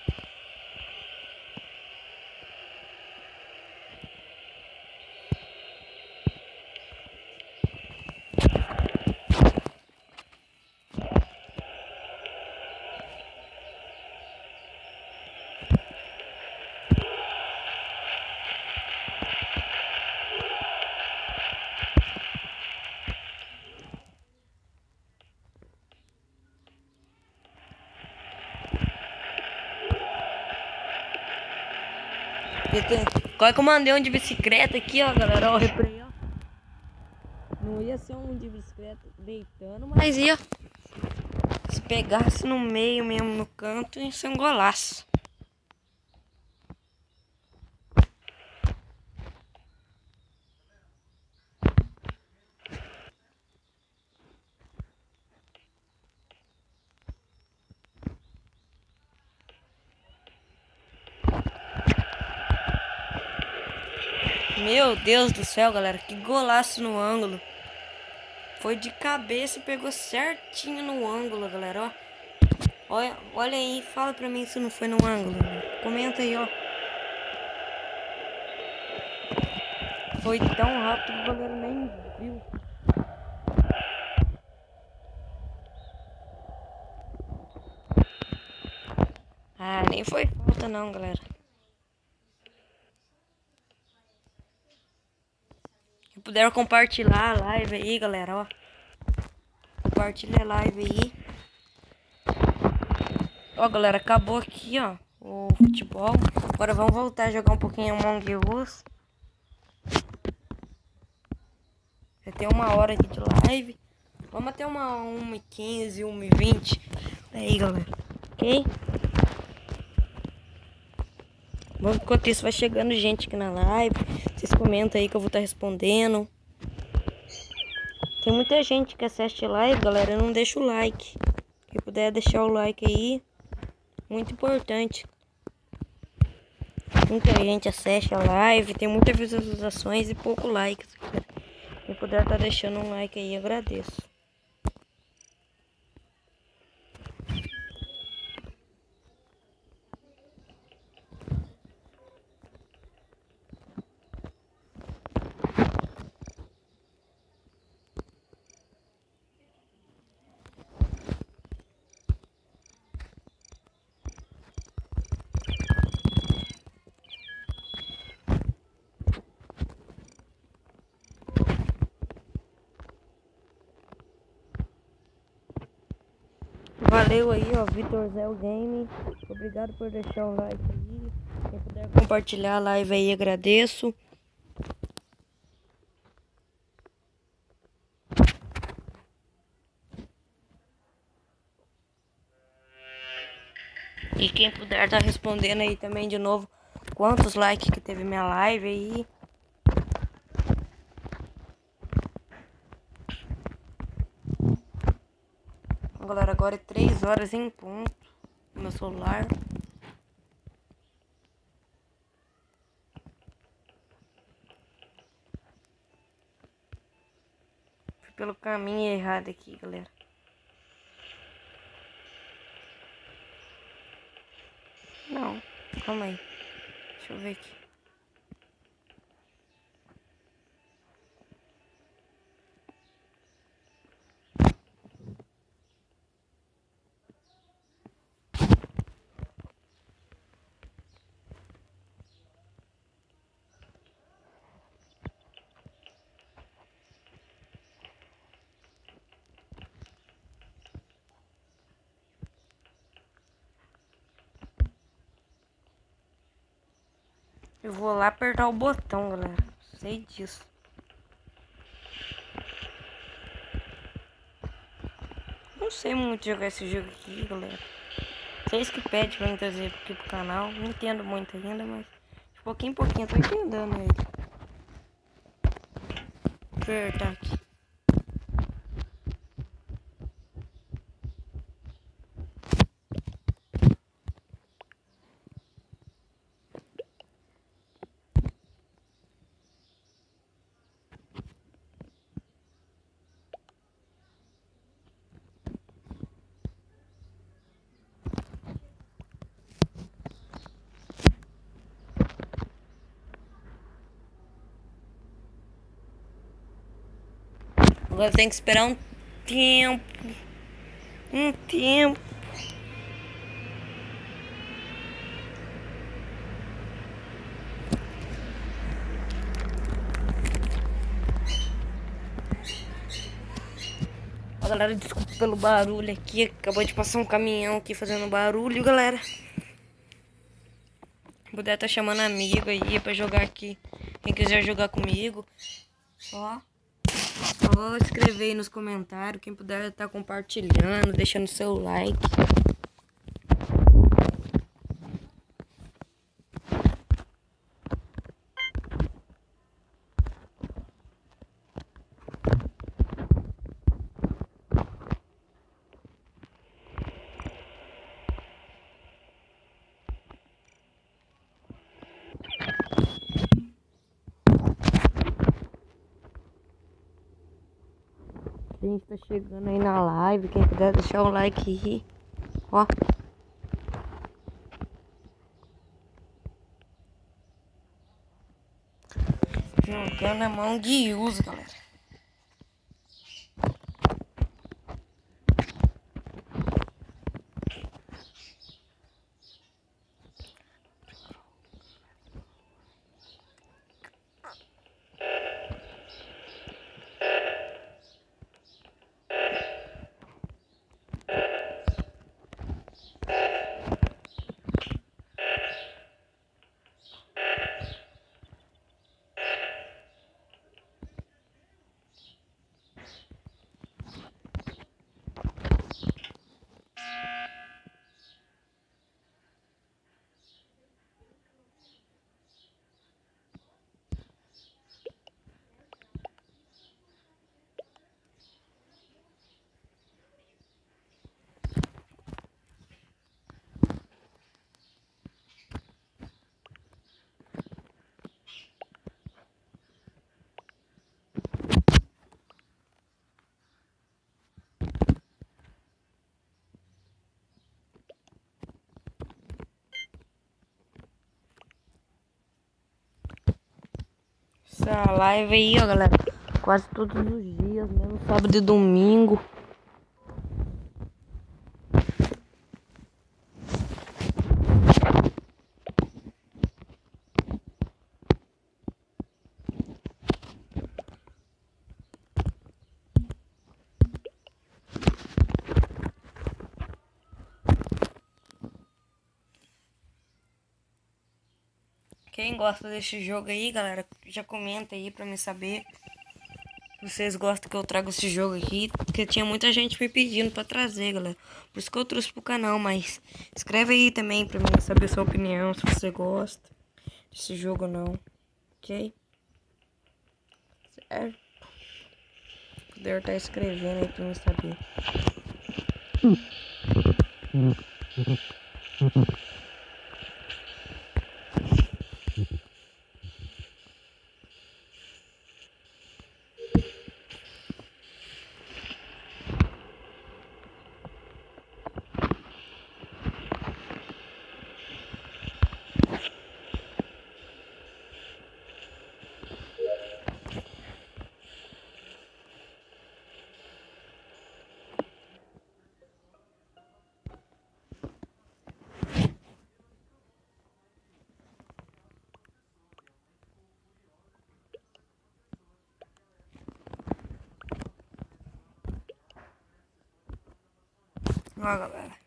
Qual que eu mandei um de bicicleta aqui, ó, galera, ó, o replay, ó. Não ia ser um de bicicleta deitando, mas ia. Se pegasse no meio mesmo, no canto, ia ser um golaço. Meu Deus do céu, galera, que golaço no ângulo. Foi de cabeça e pegou certinho no ângulo, galera, ó. Olha aí, fala pra mim se não foi no ângulo. Comenta aí, ó. Foi tão rápido que o goleiro nem viu. Ah, nem foi falta não, galera. Se puder compartilhar a live aí, galera, ó. Compartilha a live aí. Ó, galera, acabou aqui, ó, o futebol. Agora vamos voltar a jogar um pouquinho Among Us. Já tem 1 hora aqui de live. Vamos até uma 1h15, 1h20. Aí, galera. Ok? Bom, enquanto isso vai chegando gente aqui na live. Vocês comentam aí que eu vou estar respondendo. Tem muita gente que assiste live, galera. Não deixa o like. Quem puder deixar o like aí. Muito importante. Muita gente assiste a live. Tem muitas visualizações e pouco likes. Quem puder estar deixando um like aí, agradeço. Valeu aí, ó, Vitor Zé Game. Obrigado por deixar o like aí. Quem puder compartilhar a live aí, agradeço. E quem puder tá respondendo aí também de novo quantos likes que teve minha live aí. Galera, agora é 3 horas em ponto no meu celular. pelo caminho errado aqui, galera. Não, calma aí. Deixa eu ver aqui. Eu vou lá apertar o botão, galera. Sei disso. Não sei muito jogar esse jogo aqui, galera. Vocês que pedem pra mim trazer aqui pro canal. Não entendo muito ainda, mas de pouquinho em pouquinho eu tô entendendo ele. Deixa eu apertar aqui. Agora tem que esperar um tempo. Um tempo. Ó, galera, desculpa pelo barulho aqui. Acabou de passar um caminhão aqui fazendo barulho, galera. Puder tá chamando amigo aí pra jogar aqui. Quem quiser jogar comigo, ó. Só escrever aí nos comentários. Quem puder tá compartilhando, deixando seu like. A gente tá chegando aí na live. Quem puder deixar o like aí. Ó. Jogando a mão de uso, galera. Essa live aí, ó, galera. Quase todos os dias, mesmo sábado e domingo. Quem gosta desse jogo aí, galera, já comenta aí pra mim saber se vocês gostam que eu trago esse jogo aqui. Porque tinha muita gente me pedindo pra trazer, galera. Por isso que eu trouxe pro canal, mas escreve aí também pra mim saber a sua opinião, se você gosta desse jogo ou não. Ok? Certo? Poder estar escrevendo aí pra mim saber. Ó, galera.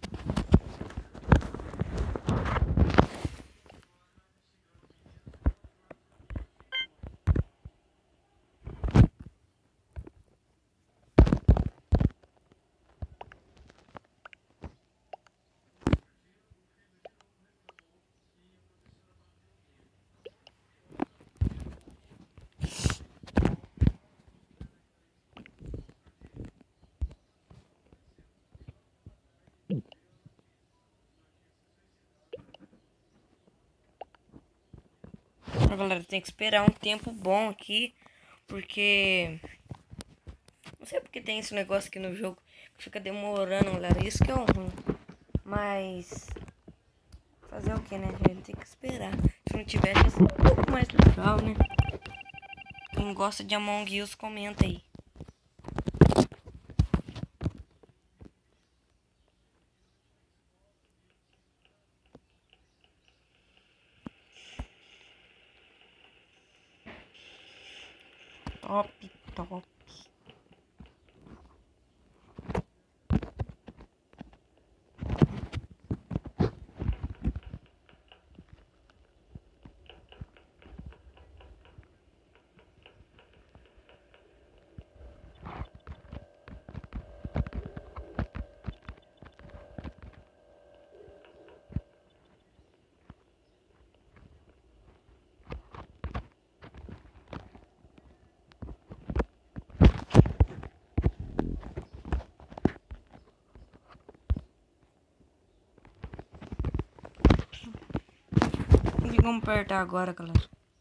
Ó, galera, tem que esperar um tempo bom aqui, porque não sei porque tem esse negócio aqui no jogo que fica demorando, galera. Isso que é o ruim. Mas fazer o que, né, gente? Tem que esperar. Se não tivesse, ia ser um pouco mais legal, né? Quem gosta de Among Us, comenta aí. Top, top. O que vamos apertar agora, galera?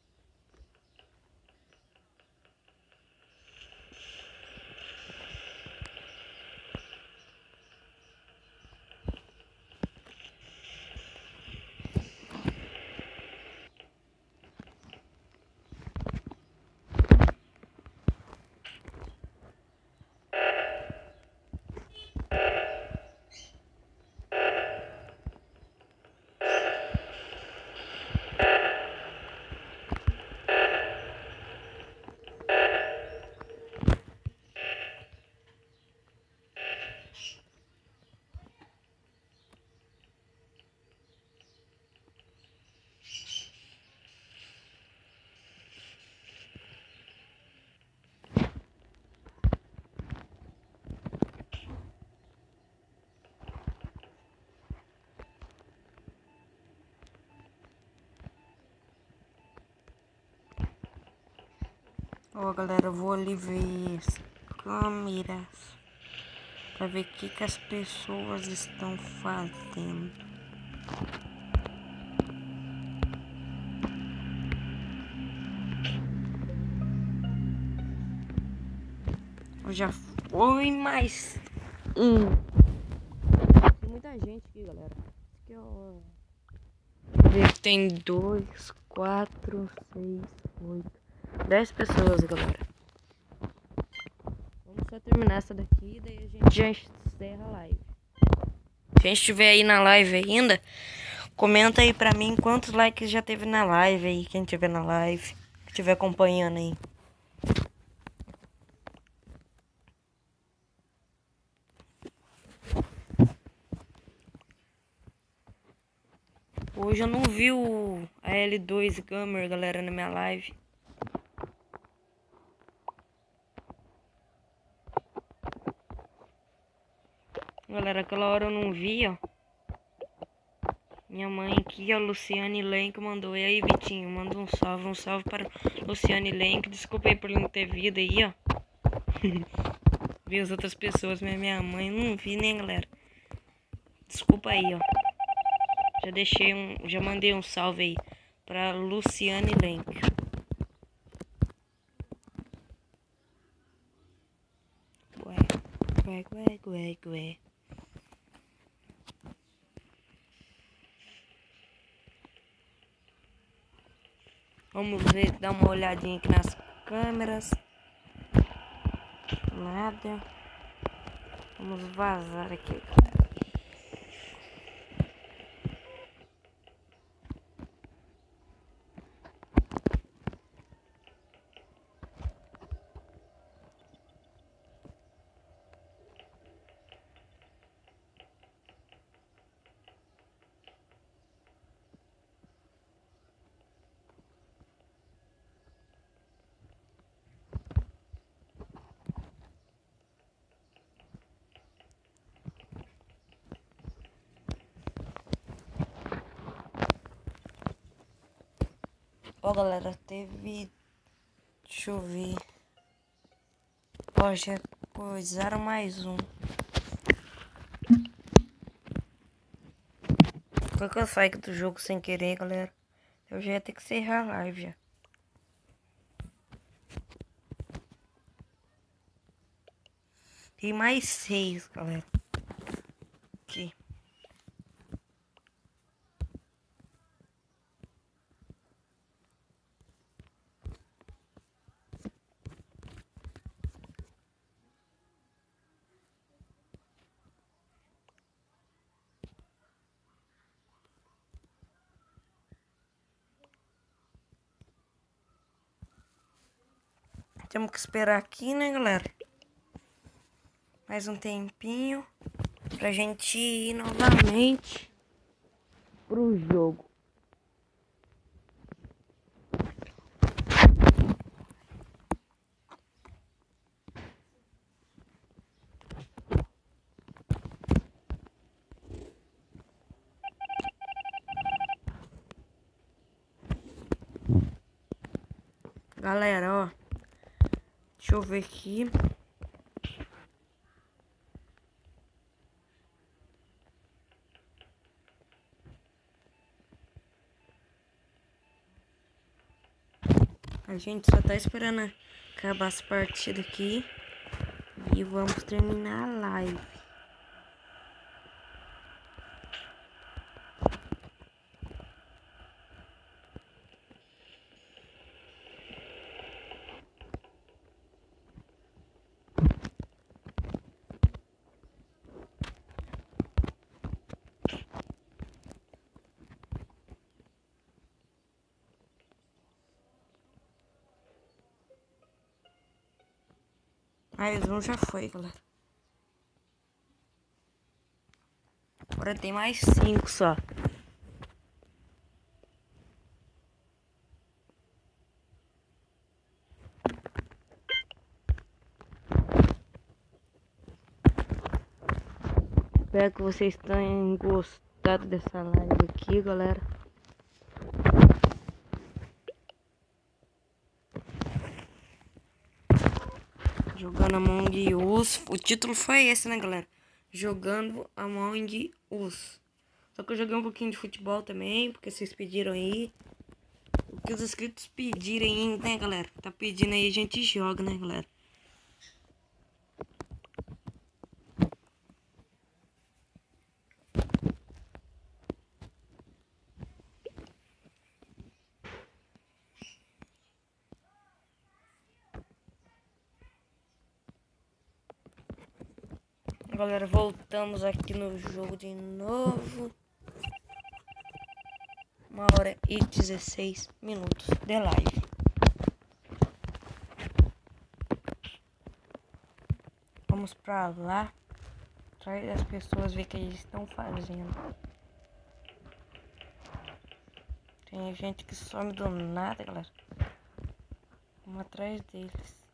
Ó, galera, eu vou ali ver as câmeras pra ver o que as pessoas estão fazendo. Já foi mais um. Tem muita gente aqui, galera. Aqui, ó. Tem 2, 4, 6, 8, 10 pessoas, galera. Vamos só terminar essa daqui, daí a gente já encerra a live. Quem estiver aí na live ainda, comenta aí pra mim quantos likes já teve na live aí. Quem estiver na live, que estiver acompanhando aí. Hoje eu não vi a L2 Gamer, galera, na minha live. Galera, aquela hora eu não vi, ó. Minha mãe aqui, a Luciane Lenk, mandou. E aí, Vitinho, manda um salve para Luciane Lenk. Desculpa aí por não ter vindo aí, ó. Vi as outras pessoas, mas minha mãe não vi, né, galera? Desculpa aí, ó. Já mandei um salve aí pra Luciane Lenk. Ué. Vamos ver, dar uma olhadinha aqui nas câmeras. Nada. Vamos vazar aqui, galera. Ó, galera, teve... Deixa eu ver. Ó, já coisaram mais um. Por que eu saí do jogo sem querer, galera? Eu já ia ter que encerrar a live já. Tem mais 6, galera. Aqui. Temos que esperar aqui, né, galera? Mais um tempinho pra gente ir novamente pro jogo. Galera, ó. Deixa eu ver aqui. A gente só tá esperando acabar essa partida aqui. E vamos terminar a live. Mais um já foi, galera. Agora tem mais 5 só. Espero que vocês tenham gostado dessa live aqui, galera. Jogando Among Us. O título foi esse, né, galera? Jogando Among Us. Só que eu joguei um pouquinho de futebol também, porque vocês pediram aí. O que os inscritos pedirem, né, galera? Tá pedindo aí, a gente joga, né, galera? Galera, voltamos aqui no jogo de novo. 1h16 de live. Vamos pra lá. Atrás das pessoas ver o que eles estão fazendo. Tem gente que some do nada, galera. Vamos atrás deles.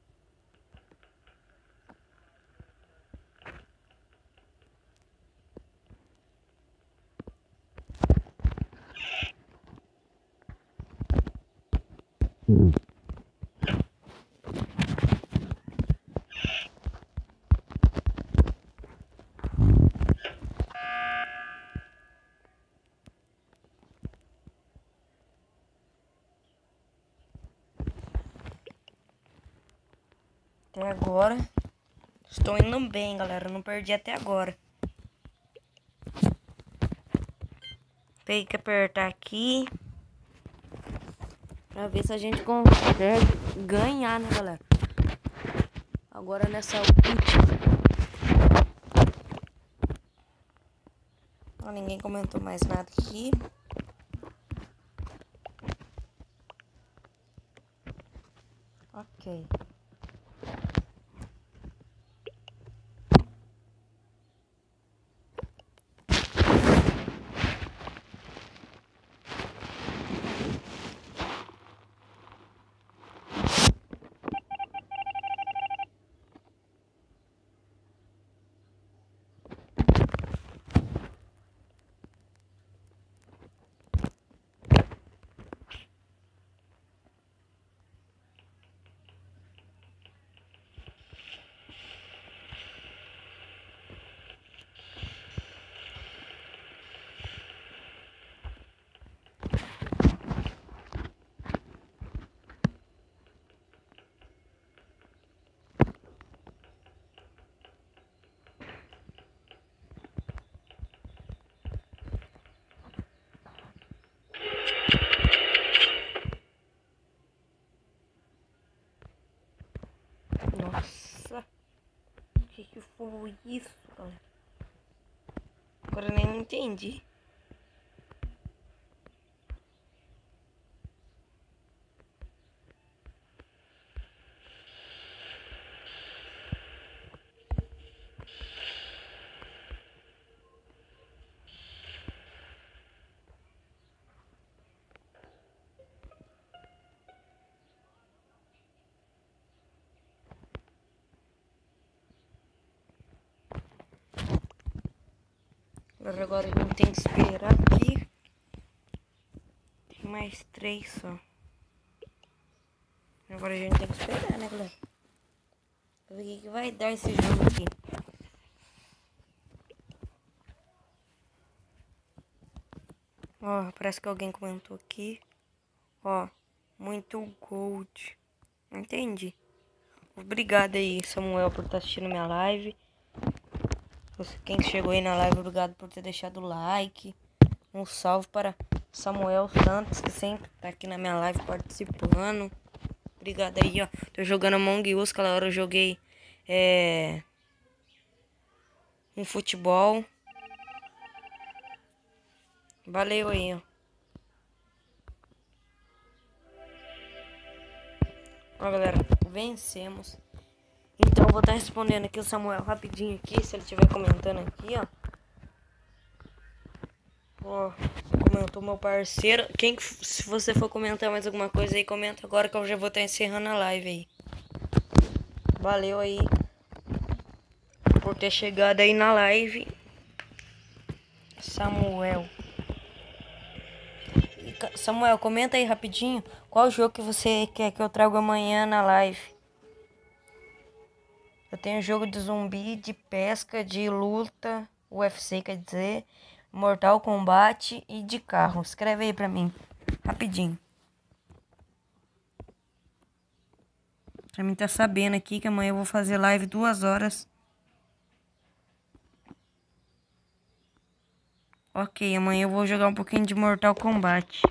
Até agora estou indo bem, galera. Não perdi até agora. Tem que apertar aqui pra ver se a gente consegue ganhar, né, galera? Agora nessa última. Ó, ninguém comentou mais nada aqui. Ok. foi isso, galera? Agora eu nem entendi. Agora a gente tem que esperar aqui. Tem mais 3 só. Agora a gente tem que esperar, né, galera? Pra ver o que vai dar esse jogo aqui. Ó, parece que alguém comentou aqui. Ó, muito gold. Não entendi. Obrigado aí, Samuel, por estar assistindo minha live. Quem chegou aí na live, obrigado por ter deixado o like. Um salve para Samuel Santos, que sempre tá aqui na minha live participando. Obrigado aí, ó. Tô jogando Among Us, aquela hora eu joguei um futebol. Valeu aí, ó. Ó, galera, vencemos. Então eu vou estar respondendo aqui o Samuel rapidinho aqui, se ele estiver comentando aqui, ó. Ó, comentou meu parceiro. Se você for comentar mais alguma coisa aí, comenta agora que eu já vou estar encerrando a live aí. Valeu aí por ter chegado aí na live, Samuel. Samuel, comenta aí rapidinho qual jogo que você quer que eu traga amanhã na live. Eu tenho jogo de zumbi, de pesca, de luta, UFC quer dizer, Mortal Kombat e de carro. Escreve aí pra mim, rapidinho. Pra mim tá sabendo aqui que amanhã eu vou fazer live 2 horas. Ok, amanhã eu vou jogar um pouquinho de Mortal Kombat.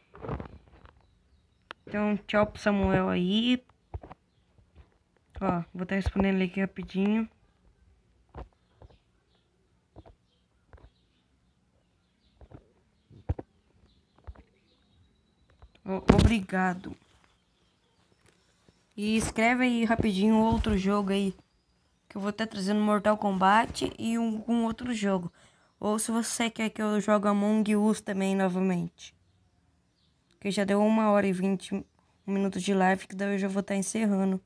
Então, tchau pro Samuel aí. Ó, vou estar respondendo ele aqui rapidinho. Obrigado. E escreve aí rapidinho outro jogo aí, que eu vou estar trazendo Mortal Kombat e um outro jogo. Ou se você quer que eu jogue Among Us também novamente. Que já deu 1h20 minutos de live, que daí eu já vou estar encerrando.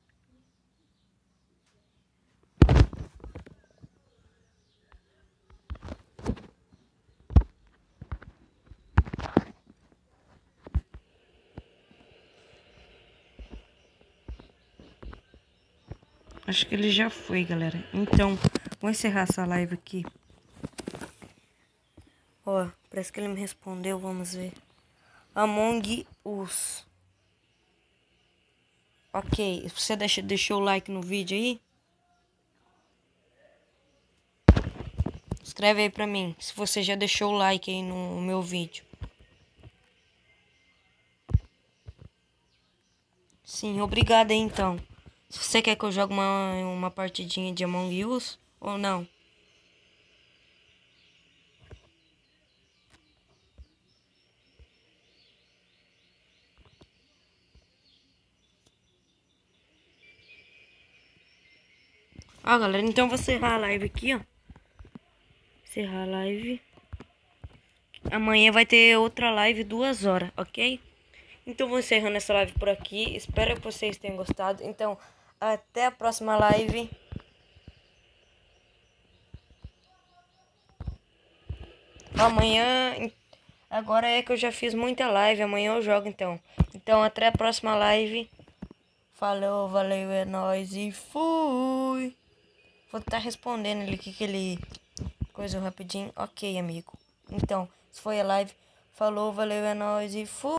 Acho que ele já foi, galera. Então, vou encerrar essa live aqui. Ó, parece que ele me respondeu, vamos ver. Among Us. Ok, você deixou o like no vídeo aí? Escreve aí pra mim, se você já deixou o like aí no meu vídeo. Sim, obrigado aí então. Se você quer que eu jogue uma partidinha de Among Us ou não. Ó, galera, então eu vou encerrar a live aqui, ó. Encerrar a live. Amanhã vai ter outra live 2 horas, ok? Então vou encerrando essa live por aqui. Espero que vocês tenham gostado. Então, até a próxima live. Amanhã... Agora é que eu já fiz muita live. Amanhã eu jogo, então. Então, até a próxima live. Falou, valeu, é nóis e fui. Vou estar respondendo ele aqui, que ele... Coisa rapidinho. Ok, amigo. Então, se foi a live. Falou, valeu, é nóis e fui.